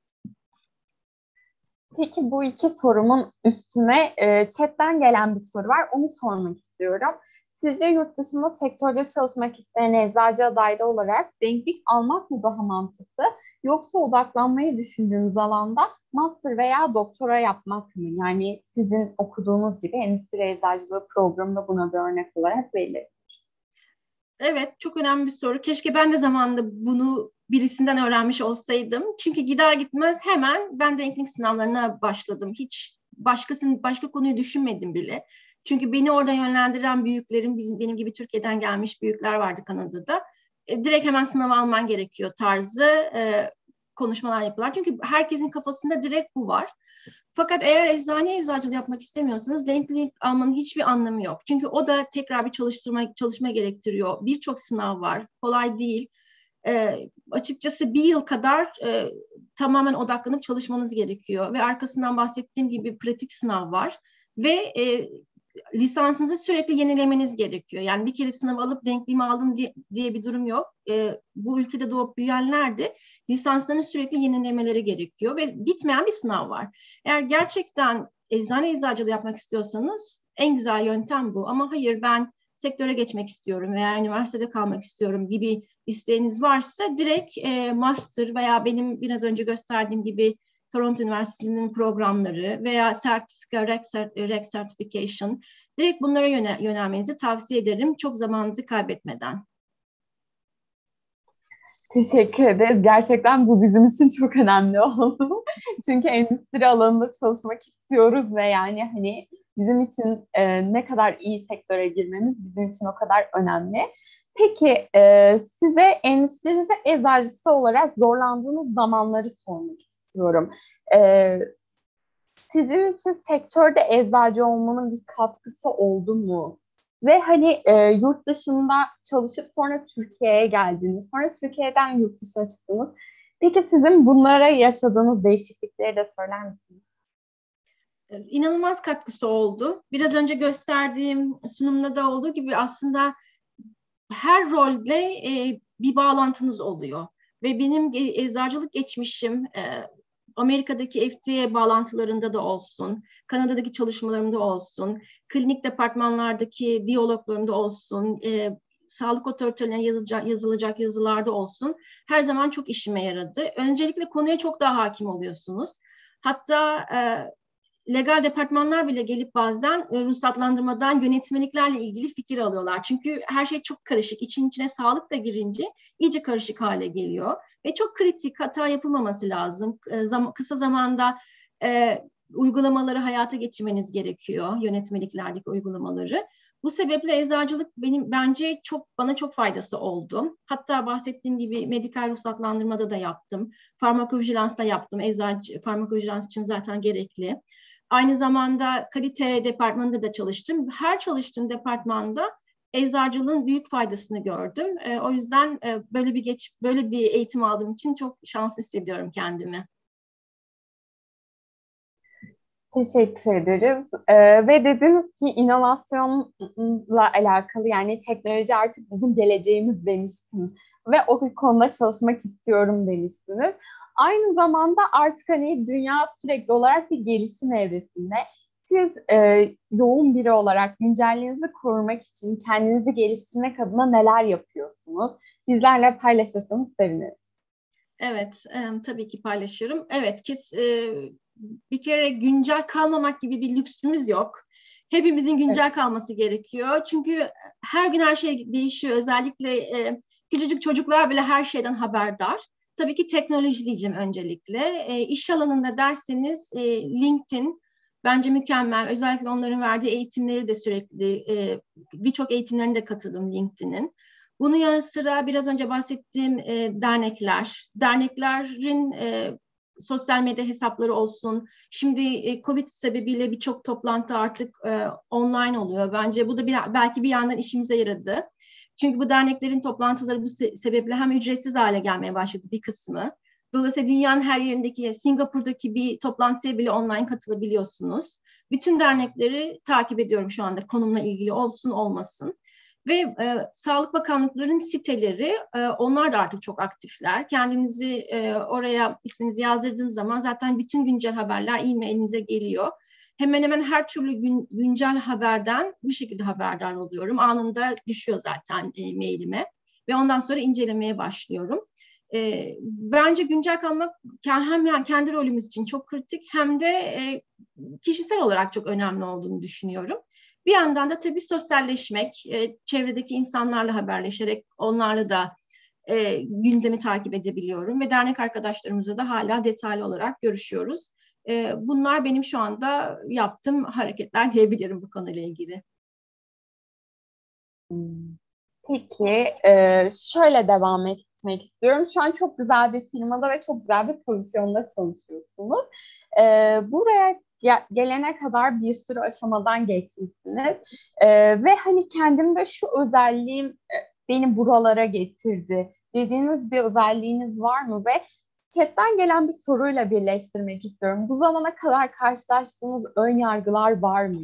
Peki bu iki sorumun üstüne e, chatten gelen bir soru var. Onu sormak istiyorum. Sizce yurt dışında sektörde çalışmak isteyen eczacı adaylı olarak denklik almak mı daha mantıklı? Yoksa odaklanmayı düşündüğünüz alanda master veya doktora yapmak mı? Yani sizin okuduğunuz gibi endüstri eczacılığı programında buna bir örnek olarak verilir. Evet, çok önemli bir soru. Keşke ben de zamanında bunu birisinden öğrenmiş olsaydım. Çünkü gider gitmez hemen ben denklik sınavlarına başladım. Hiç başkasının başka konuyu düşünmedim bile. Çünkü beni orada yönlendiren büyüklerim, bizim benim gibi Türkiye'den gelmiş büyükler vardı Kanada'da. E, direkt hemen sınav alman gerekiyor tarzı e, konuşmalar yapıyorlar. Çünkü herkesin kafasında direkt bu var. Fakat eğer eczane eczacılığı yapmak istemiyorsanız denklik almanın hiçbir anlamı yok. Çünkü o da tekrar bir çalıştırma, çalışma gerektiriyor. Birçok sınav var. Kolay değil. E, açıkçası bir yıl kadar e, tamamen odaklanıp çalışmanız gerekiyor. Ve arkasından bahsettiğim gibi pratik sınav var. Ve e, lisansınızı sürekli yenilemeniz gerekiyor. Yani bir kere sınav alıp denkliğimi aldım diye, diye bir durum yok. E, bu ülkede doğup büyüyenler de lisanslarını sürekli yenilemeleri gerekiyor ve bitmeyen bir sınav var. Eğer gerçekten eczane eczacılığı yapmak istiyorsanız en güzel yöntem bu. Ama hayır ben sektöre geçmek istiyorum veya üniversitede kalmak istiyorum gibi isteğiniz varsa direkt e, master veya benim biraz önce gösterdiğim gibi Toronto Üniversitesi'nin programları veya sertifika, R E C, R E C Certification, direkt bunlara yöne, yönelmenizi tavsiye ederim çok zamanınızı kaybetmeden. Teşekkür ederiz. Gerçekten bu bizim için çok önemli oldu. Çünkü endüstri alanında çalışmak istiyoruz ve yani hani bizim için e, ne kadar iyi sektöre girmemiz bizim için o kadar önemli. Peki e, size endüstride eczacısı olarak zorlandığınız zamanları sormak istiyorum. E, Sizin için sektörde eczacı olmanın bir katkısı oldu mu? Ve hani e, yurt dışında çalışıp sonra Türkiye'ye geldiniz. Sonra Türkiye'den yurt dışına çıktınız. Peki sizin bunlara yaşadığınız değişiklikleri de söyler misiniz? İnanılmaz katkısı oldu. Biraz önce gösterdiğim sunumda da olduğu gibi aslında her rolde e, bir bağlantınız oluyor. Ve benim eczacılık geçmişim e, Amerika'daki F D A bağlantılarında da olsun, Kanada'daki çalışmalarımda olsun, klinik departmanlardaki diyaloglarımda olsun, e, sağlık otoritelerine yazılacak, yazılacak yazılarda olsun her zaman çok işime yaradı. Öncelikle konuya çok daha hakim oluyorsunuz. Hatta e, legal departmanlar bile gelip bazen e, ruhsatlandırmadan yönetmeliklerle ilgili fikir alıyorlar. Çünkü her şey çok karışık. İçin içine sağlık da girince iyice karışık hale geliyor. Ve çok kritik, hata yapılmaması lazım. E, zam- kısa zamanda e, uygulamaları hayata geçirmeniz gerekiyor. Yönetmeliklerdeki uygulamaları. Bu sebeple eczacılık benim bence çok bana çok faydası oldu. Hatta bahsettiğim gibi medikal ruhsatlandırmada da yaptım. Farmakovijilans da yaptım. Eczacı farmakovijilans için zaten gerekli. Aynı zamanda kalite departmanında da çalıştım. Her çalıştığım departmanda eczacılığın büyük faydasını gördüm. E, o yüzden e, böyle bir geç böyle bir eğitim aldığım için çok şanslı hissediyorum kendimi. Teşekkür ederiz. Ee, ve dediniz ki inovasyonla alakalı yani teknoloji artık bizim geleceğimiz demiştiniz. Ve o konuda çalışmak istiyorum demiştiniz. Aynı zamanda artık hani dünya sürekli olarak bir gelişim evresinde. Siz e, yoğun biri olarak güncelliğinizi korumak için kendinizi geliştirmek adına neler yapıyorsunuz? Bizlerle paylaşırsanız seviniriz. Evet, e, tabii ki paylaşırım. Evet, kes, e, bir kere güncel kalmamak gibi bir lüksümüz yok. Hepimizin güncel Evet. kalması gerekiyor. Çünkü her gün her şey değişiyor. Özellikle e, küçücük çocuklar bile her şeyden haberdar. Tabii ki teknoloji diyeceğim öncelikle. E, iş alanında derseniz e, LinkedIn bence mükemmel. Özellikle onların verdiği eğitimleri de sürekli e, birçok eğitimlerine de katıldım LinkedIn'in. Bunun yanı sıra biraz önce bahsettiğim e, dernekler, derneklerin e, sosyal medya hesapları olsun. Şimdi e, Covid sebebiyle birçok toplantı artık e, online oluyor. Bence bu da bir, belki bir yandan işimize yaradı. Çünkü bu derneklerin toplantıları bu se- sebeple hem ücretsiz hale gelmeye başladı bir kısmı. Dolayısıyla dünyanın her yerindeki, Singapur'daki bir toplantıya bile online katılabiliyorsunuz. Bütün dernekleri takip ediyorum şu anda konumla ilgili olsun olmasın. Ve e, Sağlık Bakanlıkları'nın siteleri, e, onlar da artık çok aktifler. Kendinizi e, oraya isminizi yazdırdığınız zaman zaten bütün güncel haberler e-mailinize geliyor. Hemen hemen her türlü gün, güncel haberden bu şekilde haberdar oluyorum. Anında düşüyor zaten e, mailime ve ondan sonra incelemeye başlıyorum. E, bence güncel kalmak hem yani kendi rolümüz için çok kritik hem de e, kişisel olarak çok önemli olduğunu düşünüyorum. Bir yandan da tabii sosyalleşmek, e, çevredeki insanlarla haberleşerek onlarla da e, gündemi takip edebiliyorum ve dernek arkadaşlarımızla da hala detaylı olarak görüşüyoruz. E, bunlar benim şu anda yaptığım hareketler diyebilirim bu konuyla ilgili. Peki, e, şöyle devam etmek istiyorum. Şu an çok güzel bir firmada ve çok güzel bir pozisyonda çalışıyorsunuz. E, Buraya ge- gelene kadar bir sürü aşamadan geçmişsiniz. E, ve hani kendimde şu özelliğim e, beni buralara getirdi dediğiniz bir özelliğiniz var mı? Ve chatten gelen bir soruyla birleştirmek istiyorum. Bu zamana kadar karşılaştığınız ön yargılar var mı?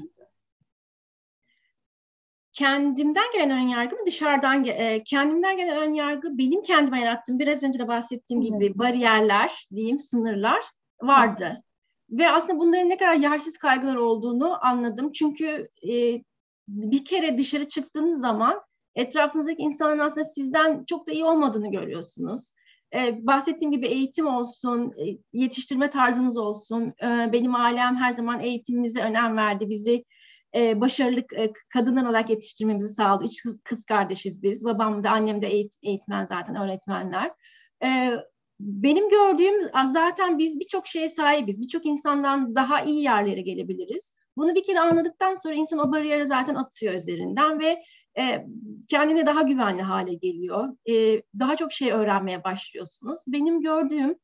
Kendimden gelen ön yargı mı dışarıdan e, kendimden gelen ön yargı benim kendime yarattığım biraz önce de bahsettiğim gibi bariyerler diyeyim sınırlar vardı. Ve aslında bunların ne kadar yersiz kaygılar olduğunu anladım. Çünkü e, bir kere dışarı çıktığınız zaman etrafınızdaki insanların aslında sizden çok da iyi olmadığını görüyorsunuz. Ee, bahsettiğim gibi eğitim olsun, yetiştirme tarzımız olsun. Ee, benim ailem her zaman eğitimimize önem verdi. Bizi e, başarılı e, kadınlar olarak yetiştirmemizi sağladı. Üç kız, kız kardeşiz biz. Babam da annem de eğit, eğitmen zaten, öğretmenler. Ee, benim gördüğüm zaten biz birçok şeye sahibiz. Birçok insandan daha iyi yerlere gelebiliriz. Bunu bir kere anladıktan sonra insan o bariyeri zaten atıyor üzerinden ve e, kendine daha güvenli hale geliyor. E, daha çok şey öğrenmeye başlıyorsunuz. Benim gördüğüm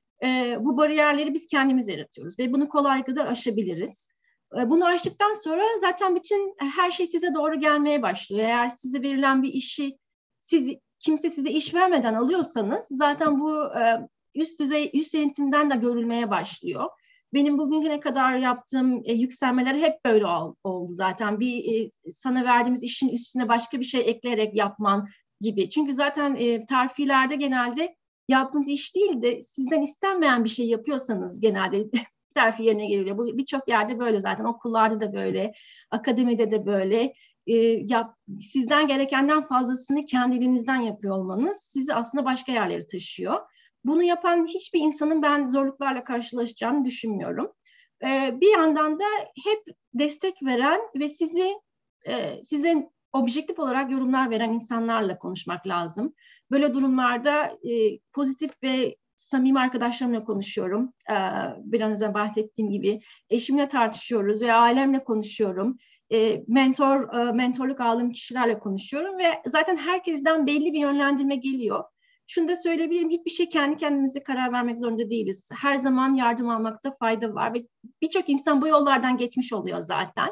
e, bu bariyerleri biz kendimiz yaratıyoruz ve bunu kolaylıkla da aşabiliriz. E, bunu aştıktan sonra zaten bütün her şey size doğru gelmeye başlıyor. Eğer size verilen bir işi siz kimse size iş vermeden alıyorsanız zaten bu e, üst düzey üst yönetimden de görülmeye başlıyor. Benim bugüne kadar yaptığım e, yükselmeler hep böyle ol, oldu zaten. Bir e, sana verdiğimiz işin üstüne başka bir şey ekleyerek yapman gibi. Çünkü zaten e, terfilerde genelde yaptığınız iş değil de sizden istenmeyen bir şey yapıyorsanız genelde terfi yerine geliyor. Bu birçok yerde böyle zaten. Okullarda da böyle, akademide de böyle. E, yap, sizden gerekenden fazlasını kendinizden yapıyor olmanız sizi aslında başka yerlere taşıyor. Bunu yapan hiçbir insanın ben zorluklarla karşılaşacağını düşünmüyorum. Ee, bir yandan da hep destek veren ve sizi e, size objektif olarak yorumlar veren insanlarla konuşmak lazım. Böyle durumlarda e, pozitif ve samimi arkadaşlarımla konuşuyorum. Ee, bir an önce bahsettiğim gibi eşimle tartışıyoruz ve ailemle konuşuyorum. E, mentor e, mentorluk aldığım kişilerle konuşuyorum ve zaten herkesten belli bir yönlendirme geliyor. Şunu da söyleyebilirim, hiçbir şey kendi kendimize karar vermek zorunda değiliz. Her zaman yardım almakta fayda var ve birçok insan bu yollardan geçmiş oluyor zaten.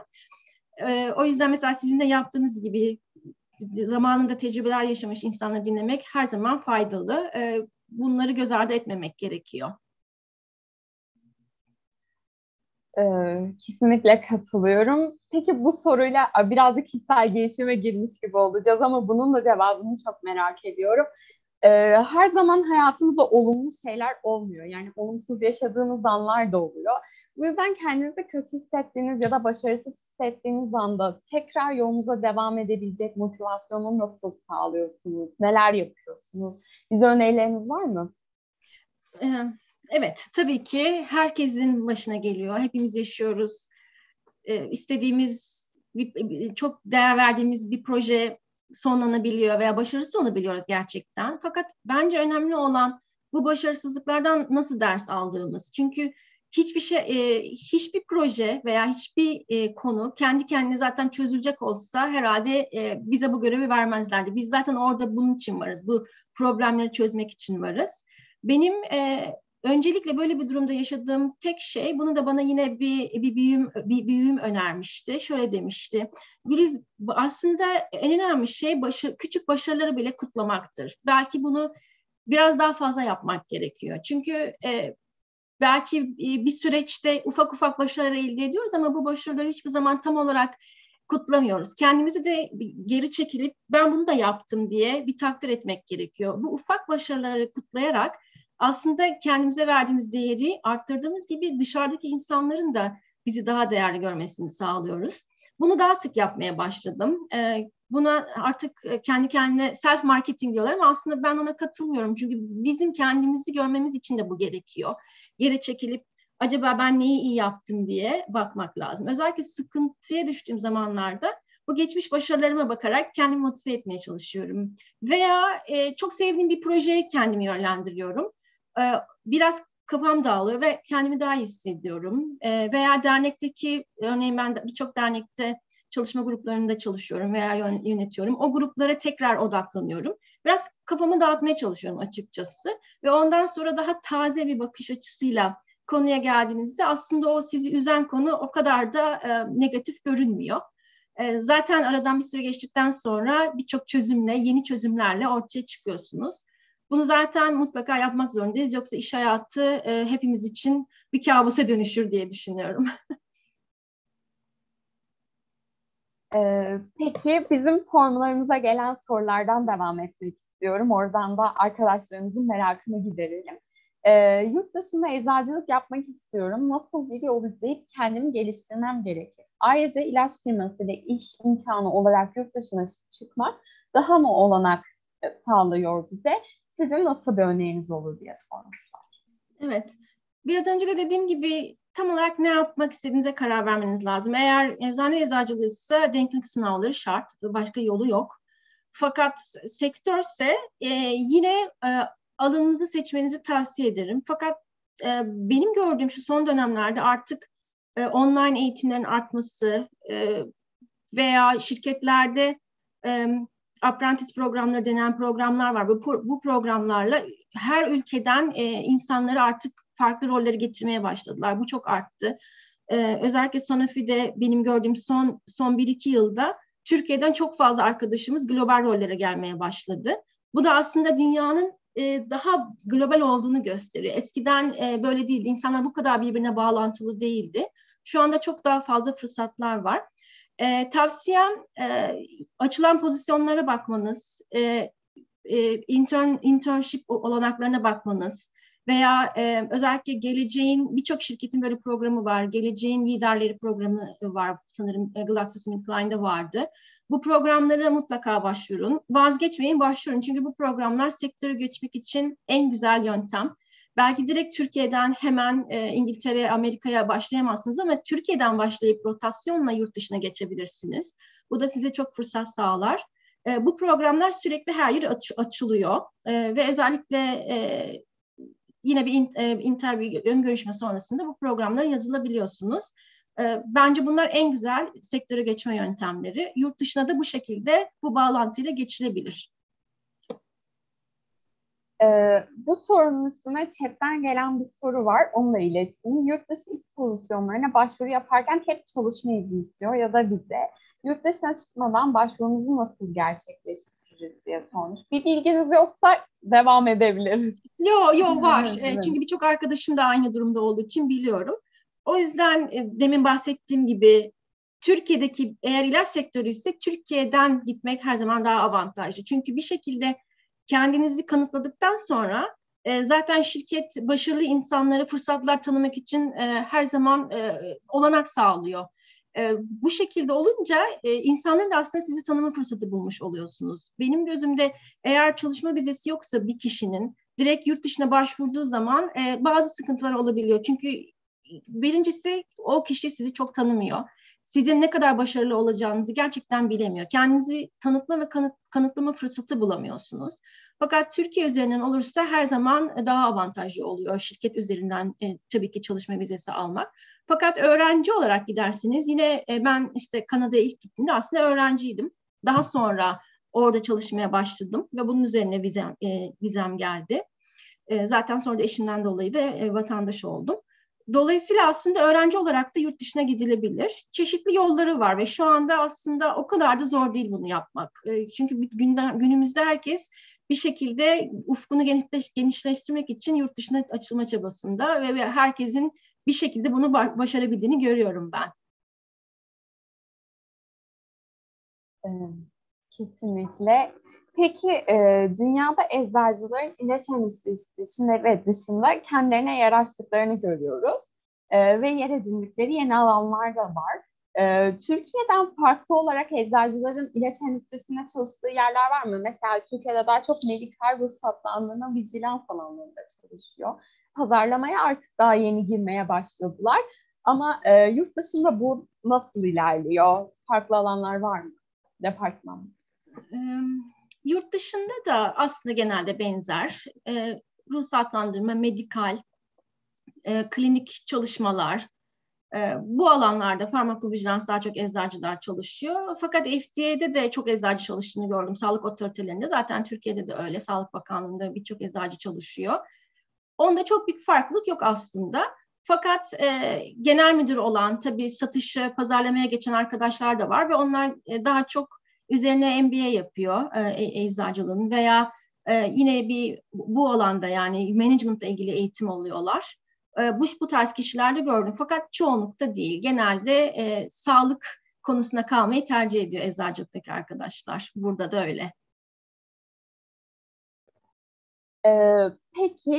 Ee, o yüzden mesela sizin de yaptığınız gibi zamanında tecrübeler yaşamış insanları dinlemek her zaman faydalı. Ee, bunları göz ardı etmemek gerekiyor. Ee, kesinlikle katılıyorum. Peki bu soruyla birazcık kişisel gelişime girmiş gibi olacağız ama bunun da cevabını çok merak ediyorum. Ee, her zaman hayatımızda olumlu şeyler olmuyor. Yani olumsuz yaşadığınız anlar da oluyor. Bu yüzden kendinizi kötü hissettiğiniz ya da başarısız hissettiğiniz anda tekrar yolunuza devam edebilecek motivasyonu nasıl sağlıyorsunuz? Neler yapıyorsunuz? Bize önerileriniz var mı? Evet, tabii ki herkesin başına geliyor. Hepimiz yaşıyoruz. İstediğimiz, çok değer verdiğimiz bir proje sonlanabiliyor veya başarısız olabiliyoruz gerçekten. Fakat bence önemli olan bu başarısızlıklardan nasıl ders aldığımız. Çünkü hiçbir şey, e, hiçbir proje veya hiçbir e, konu kendi kendine zaten çözülecek olsa herhalde e, bize bu görevi vermezlerdi. Biz zaten orada bunun için varız. Bu problemleri çözmek için varız. Benim e, öncelikle böyle bir durumda yaşadığım tek şey, bunu da bana yine bir bir büyüğüm bir büyüğüm önermişti. Şöyle demişti: Güliz, aslında en önemli şey başı, küçük başarıları bile kutlamaktır. Belki bunu biraz daha fazla yapmak gerekiyor. Çünkü e, belki bir süreçte ufak ufak başarılar elde ediyoruz ama bu başarıları hiçbir zaman tam olarak kutlamıyoruz. Kendimizi de geri çekilip ben bunu da yaptım diye bir takdir etmek gerekiyor. Bu ufak başarıları kutlayarak aslında kendimize verdiğimiz değeri arttırdığımız gibi dışarıdaki insanların da bizi daha değerli görmesini sağlıyoruz. Bunu daha sık yapmaya başladım. Ee, buna artık kendi kendine self marketing diyorlar ama aslında ben ona katılmıyorum. Çünkü bizim kendimizi görmemiz için de bu gerekiyor. Geri çekilip acaba ben neyi iyi yaptım diye bakmak lazım. Özellikle sıkıntıya düştüğüm zamanlarda bu geçmiş başarılarıma bakarak kendimi motive etmeye çalışıyorum. Veya e, çok sevdiğim bir projeye kendimi yönlendiriyorum. E, biraz kafam dağılıyor ve kendimi daha iyi hissediyorum. E, veya dernekteki, örneğin ben birçok dernekte çalışma gruplarında çalışıyorum veya yönetiyorum. O gruplara tekrar odaklanıyorum. Biraz kafamı dağıtmaya çalışıyorum açıkçası. Ve ondan sonra daha taze bir bakış açısıyla konuya geldiğinizde aslında o sizi üzen konu o kadar da e, negatif görünmüyor. E, zaten aradan bir süre geçtikten sonra birçok çözümle, yeni çözümlerle ortaya çıkıyorsunuz. Bunu zaten mutlaka yapmak zorundayız. Yoksa iş hayatı e, hepimiz için bir kabusa dönüşür diye düşünüyorum. Ee, peki bizim formlarımıza gelen sorulardan devam etmek istiyorum. Oradan da arkadaşlarımızın merakını giderelim. Ee, yurt dışında eczacılık yapmak istiyorum. Nasıl bir yol izleyip kendimi geliştirmem gerekir? Ayrıca ilaç firmasıyla iş imkanı olarak yurt dışına çıkmak daha mı olanak e, sağlıyor bize? Sizin nasıl bir öneriniz olur diye sormuşlar. Evet. Biraz önce de dediğim gibi tam olarak ne yapmak istediğinize karar vermeniz lazım. Eğer eczane eczacılığıysa denklik sınavları şart. Başka yolu yok. Fakat sektörse e, yine e, alanınızı seçmenizi tavsiye ederim. Fakat e, benim gördüğüm şu son dönemlerde artık e, online eğitimlerin artması e, veya şirketlerde e, apprentice programları denen programlar var. Bu, bu programlarla her ülkeden e, insanları artık farklı rolleri getirmeye başladılar. Bu çok arttı. E, özellikle Sanofi'de benim gördüğüm son son bir iki yılda Türkiye'den çok fazla arkadaşımız global rollere gelmeye başladı. Bu da aslında dünyanın e, daha global olduğunu gösteriyor. Eskiden e, böyle değildi. İnsanlar bu kadar birbirine bağlantılı değildi. Şu anda çok daha fazla fırsatlar var. E, tavsiyem e, açılan pozisyonlara bakmanız, e, e, intern internship olanaklarına bakmanız veya e, özellikle geleceğin birçok şirketin böyle programı var. Geleceğin liderleri programı var sanırım e, GlaxoSmithKline'da vardı. Bu programlara mutlaka başvurun. Vazgeçmeyin, başvurun. Çünkü bu programlar sektöre geçmek için en güzel yöntem. Belki direkt Türkiye'den hemen e, İngiltere, Amerika'ya başlayamazsınız ama Türkiye'den başlayıp rotasyonla yurt dışına geçebilirsiniz. Bu da size çok fırsat sağlar. E, bu programlar sürekli her yer aç, açılıyor e, ve özellikle e, yine bir in, e, interview, ön görüşme sonrasında bu programlara yazılabiliyorsunuz. E, bence bunlar en güzel sektöre geçme yöntemleri. Yurt dışına da bu şekilde bu bağlantıyla geçilebilir. Ee, bu sorunun üstüne chatten gelen bir soru var. Onu da ileteyim. Yurt dışı iş pozisyonlarına başvuru yaparken hep çalışma izni istiyor ya da bize. Yurt dışına çıkmadan başvurumuzu nasıl gerçekleştiririz diye sormuş. Bir bilginiz yoksa devam edebiliriz. Yo yo var. E, çünkü birçok arkadaşım da aynı durumda olduğu için biliyorum. O yüzden e, demin bahsettiğim gibi Türkiye'deki eğer ilaç sektörü ise Türkiye'den gitmek her zaman daha avantajlı. Çünkü bir şekilde kendinizi kanıtladıktan sonra e, zaten şirket başarılı insanlara fırsatlar tanımak için e, her zaman e, olanak sağlıyor. E, bu şekilde olunca e, insanların da aslında sizi tanıma fırsatı bulmuş oluyorsunuz. Benim gözümde eğer çalışma vizesi yoksa bir kişinin direkt yurt dışına başvurduğu zaman e, bazı sıkıntılar olabiliyor. Çünkü birincisi o kişi sizi çok tanımıyor. Sizin ne kadar başarılı olacağınızı gerçekten bilemiyor. Kendinizi tanıtma ve kanıt, kanıtlama fırsatı bulamıyorsunuz. Fakat Türkiye üzerinden olursa her zaman daha avantajlı oluyor şirket üzerinden e, tabii ki çalışma vizesi almak. Fakat öğrenci olarak gidersiniz. Yine e, ben işte Kanada'ya ilk gittiğimde aslında öğrenciydim. Daha sonra orada çalışmaya başladım ve bunun üzerine vizem, e, vizem geldi. E, zaten sonra da eşimden dolayı da e, vatandaş oldum. Dolayısıyla aslında öğrenci olarak da yurt dışına gidilebilir. Çeşitli yolları var ve şu anda aslında o kadar da zor değil bunu yapmak. E, çünkü günden, günümüzde herkes bir şekilde ufkunu genişleş, genişleştirmek için yurt dışına açılma çabasında ve, ve herkesin bir şekilde bunu başarabildiğini görüyorum ben. Kesinlikle. Peki e, dünyada eczacıların ilaç endüstrisi içinde ve dışında kendilerine yer açtıklarını görüyoruz. E, ve yer edindikleri yeni alanlar da var. E, Türkiye'den farklı olarak eczacıların ilaç endüstrisinde çalıştığı yerler var mı? Mesela Türkiye'de daha çok medikal ruhsatlandırma, vigilans alanlarında çalışıyor. Pazarlamaya artık daha yeni girmeye başladılar. Ama e, yurt dışında bu nasıl ilerliyor? Farklı alanlar var mı? Departman. E, yurt dışında da aslında genelde benzer. E, ruhsatlandırma, medikal, e, klinik çalışmalar, e, bu alanlarda farmakovijilans daha çok eczacılar çalışıyor. Fakat F D A'de de çok eczacı çalıştığını gördüm. Sağlık otoritelerinde zaten Türkiye'de de öyle. Sağlık Bakanlığı'nda birçok eczacı çalışıyor. Onda çok büyük farklılık yok aslında. Fakat e, genel müdür olan tabii satışı, pazarlamaya geçen arkadaşlar da var ve onlar e, daha çok üzerine M B A yapıyor e, eczacılığın veya e, yine bir bu alanda yani management'la ilgili eğitim alıyorlar. E, bu, bu tarz kişilerde gördüm fakat çoğunlukta değil. Genelde e, sağlık konusuna kalmayı tercih ediyor eczacılıktaki arkadaşlar. Burada da öyle. Ee, peki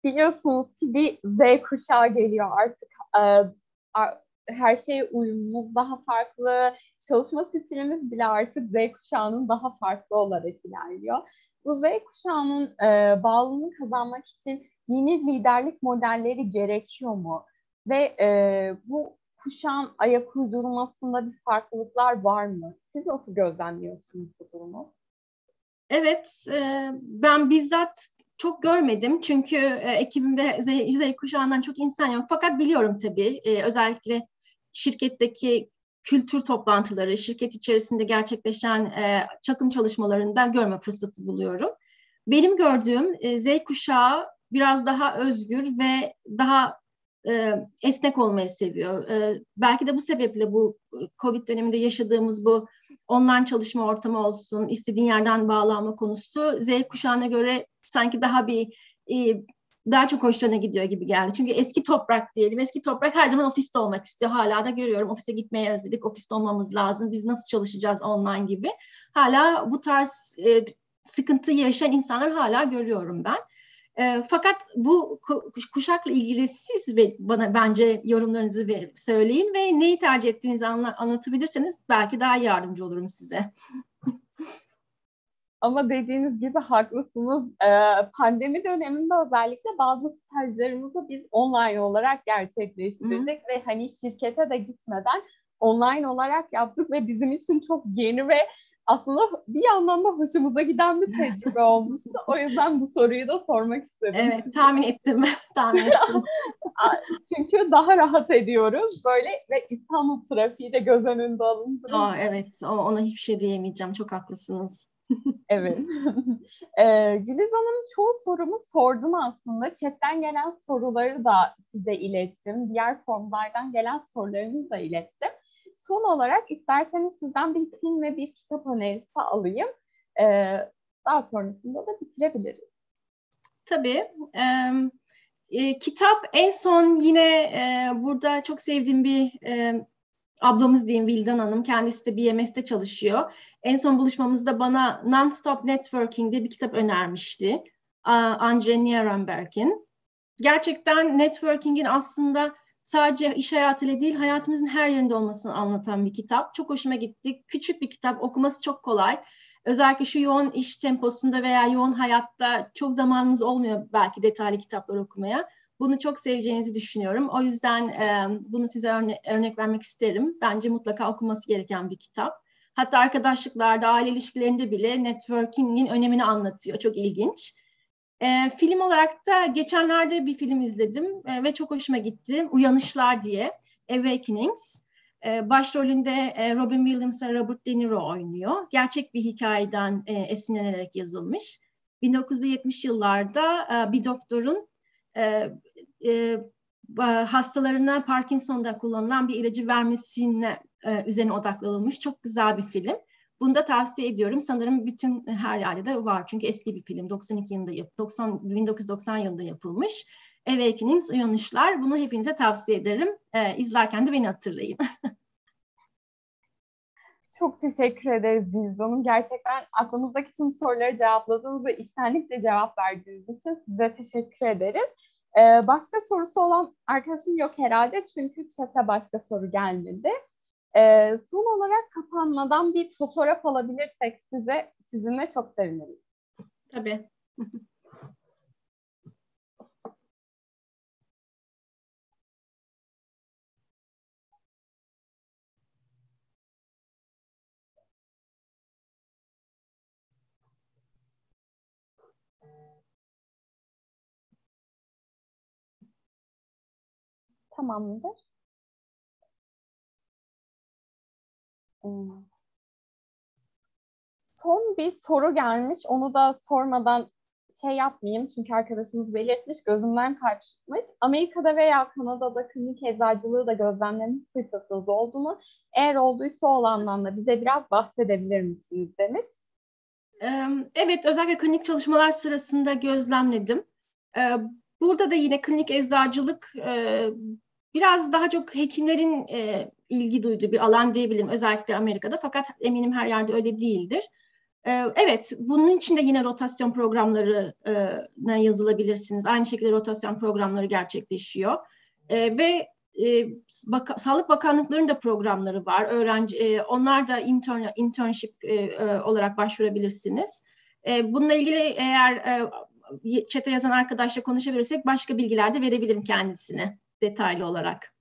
Biliyorsunuz ki bir Z kuşağı geliyor artık. Ee, her şeye uyumumuz daha farklı. Çalışma stilimiz bile artık Z kuşağının daha farklı olarak ilerliyor. Bu Z kuşağının e, bağlılığını kazanmak için yeni liderlik modelleri gerekiyor mu? Ve e, bu kuşağın ayak uydurmasında bir farklılıklar var mı? Siz nasıl gözlemliyorsunuz bu durumu? Evet, e, ben bizzat çok görmedim çünkü e, ekibimde Z, Z kuşağından çok insan yok. Fakat biliyorum tabii, e, özellikle şirketteki kültür toplantıları, şirket içerisinde gerçekleşen e, çakım çalışmalarında görme fırsatı buluyorum. Benim gördüğüm e, Z kuşağı biraz daha özgür ve daha e, esnek olmayı seviyor. E, belki de bu sebeple bu Covid döneminde yaşadığımız bu online çalışma ortamı olsun, istediğin yerden bağlanma konusu Z kuşağına göre sanki daha bir e, daha çok hoşlarına gidiyor gibi geldi. Çünkü eski toprak diyelim, eski toprak her zaman ofiste olmak istiyor. Hala da görüyorum, ofise gitmeye özledik, ofiste olmamız lazım, biz nasıl çalışacağız online gibi. Hala bu tarz e, sıkıntı yaşayan insanlar hala görüyorum ben. E, fakat bu kuşakla ilgili siz ve bana bence yorumlarınızı verip söyleyin ve neyi tercih ettiğinizi anla, anlatabilirseniz belki daha yardımcı olurum size. Ama dediğiniz gibi haklısınız. Ee, pandemi döneminde özellikle bazı stajlarımızı biz online olarak gerçekleştirdik Hı. ve hani şirkete de gitmeden online olarak yaptık ve bizim için çok yeni ve aslında bir yandan da hoşumuza giden bir tecrübe olmuştu. O yüzden bu soruyu da sormak istedim. Evet, tahmin ettim. tahmin ettim. Çünkü daha rahat ediyoruz böyle ve İstanbul trafiği de göz önünde alındırınca. Aa, evet, ona hiçbir şey diyemeyeceğim. Çok haklısınız. Evet. ee, Güliz Hanım, çoğu sorumu sordum aslında. Chat'ten gelen soruları da size ilettim. Diğer formlardan gelen sorularınızı da ilettim. Son olarak isterseniz sizden bir film ve bir kitap önerisi alayım. Ee, daha sonrasında da bitirebiliriz. Tabii. Ee, e, kitap en son yine e, burada çok sevdiğim bir e, ablamız diyeyim, Vildan Hanım. Kendisi de B M S'te çalışıyor. En son buluşmamızda bana Non-Stop Networking diye bir kitap önermişti. Andre Nierenberg'in. Gerçekten networking'in aslında sadece iş hayatıyla değil, hayatımızın her yerinde olmasını anlatan bir kitap. Çok hoşuma gitti. Küçük bir kitap, okuması çok kolay. Özellikle şu yoğun iş temposunda veya yoğun hayatta çok zamanımız olmuyor belki detaylı kitaplar okumaya. Bunu çok seveceğinizi düşünüyorum. O yüzden e, bunu size örne- örnek vermek isterim. Bence mutlaka okunması gereken bir kitap. Hatta arkadaşlıklarda, aile ilişkilerinde bile networking'in önemini anlatıyor. Çok ilginç. E, film olarak da geçenlerde bir film izledim e, ve çok hoşuma gitti. Uyanışlar diye, Awakenings. E, başrolünde e, Robin Williams ve Robert De Niro oynuyor. Gerçek bir hikayeden e, esinlenerek yazılmış. bin dokuz yüz yetmiş yıllarda e, bir doktorun e, e, hastalarına Parkinson'da kullanılan bir ilacı vermesine e, üzerine odaklanılmış. Çok güzel bir film. Bunu da tavsiye ediyorum. Sanırım bütün her yerde de var. Çünkü eski bir film. doksan iki yılında yap, doksan, bin dokuz yüz doksan yılında yapılmış. Awakenings, Uyanışlar. Bunu hepinize tavsiye ederim. Ee, izlerken de beni hatırlayın. Çok teşekkür ederiz Güliz Hanım. Gerçekten aklınızdaki tüm soruları cevapladığınız ve içtenlikle cevap verdiğiniz için size teşekkür ederim. Ee, başka sorusu olan arkadaşım yok herhalde çünkü chat'e başka soru gelmedi. Ee, son olarak kapanmadan bir fotoğraf alabilirsek size sizinle çok seviniriz. Tabii. Tamamdır. Hmm. Son bir soru gelmiş. Onu da sormadan şey yapmayayım çünkü arkadaşımız belirtmiş, gözümden kaçmış. Amerika'da veya Kanada'da klinik eczacılığı da gözlemleme fırsatınız oldu mu? Eğer olduysa o alandan da bize biraz bahsedebilir misiniz demiş. Evet, özellikle klinik çalışmalar sırasında gözlemledim. Burada da yine klinik eczacılık biraz daha çok hekimlerin ilgi duyduğu bir alan diyebilirim. Özellikle Amerika'da, fakat eminim her yerde öyle değildir. Ee, evet, bunun için de yine rotasyon programlarına yazılabilirsiniz. Aynı şekilde rotasyon programları gerçekleşiyor. Ee, ve e, Baka, Sağlık Bakanlıkları'nın da programları var. Öğrenci, e, onlar da intern, internship e, e, olarak başvurabilirsiniz. E, bununla ilgili eğer e, chat'e yazan arkadaşla konuşabilirsek başka bilgiler de verebilirim kendisine detaylı olarak.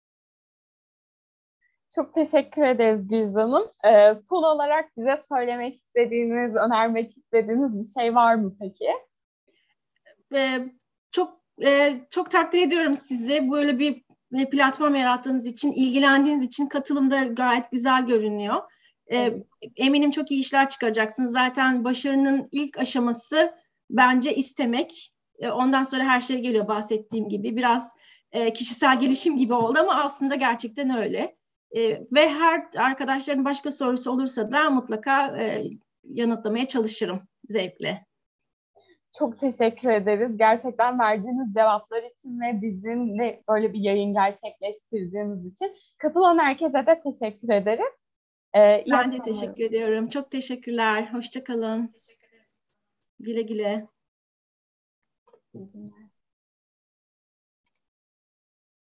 Çok teşekkür ederiz Gülizar Hanım. Ee, son olarak bize söylemek istediğiniz, önermek istediğiniz bir şey var mı peki? Ee, çok e, çok takdir ediyorum sizi. Böyle bir, bir platform yarattığınız için, ilgilendiğiniz için katılımda gayet güzel görünüyor. Ee, Evet. eminim çok iyi işler çıkaracaksınız. Zaten başarının ilk aşaması bence istemek. Ee, ondan sonra her şey geliyor bahsettiğim gibi. Biraz e, kişisel gelişim gibi oldu ama aslında gerçekten öyle. Ee, ve her arkadaşların başka sorusu olursa da mutlaka e, yanıtlamaya çalışırım zevkle. Çok teşekkür ederiz. Gerçekten verdiğiniz cevaplar için ve bizimle böyle bir yayın gerçekleştirdiğiniz için. Katılan herkese de teşekkür ederiz. Ee, iyi Ben de akşamlar. teşekkür ediyorum. Çok teşekkürler. Hoşça kalın. Güle güle. İyi günler.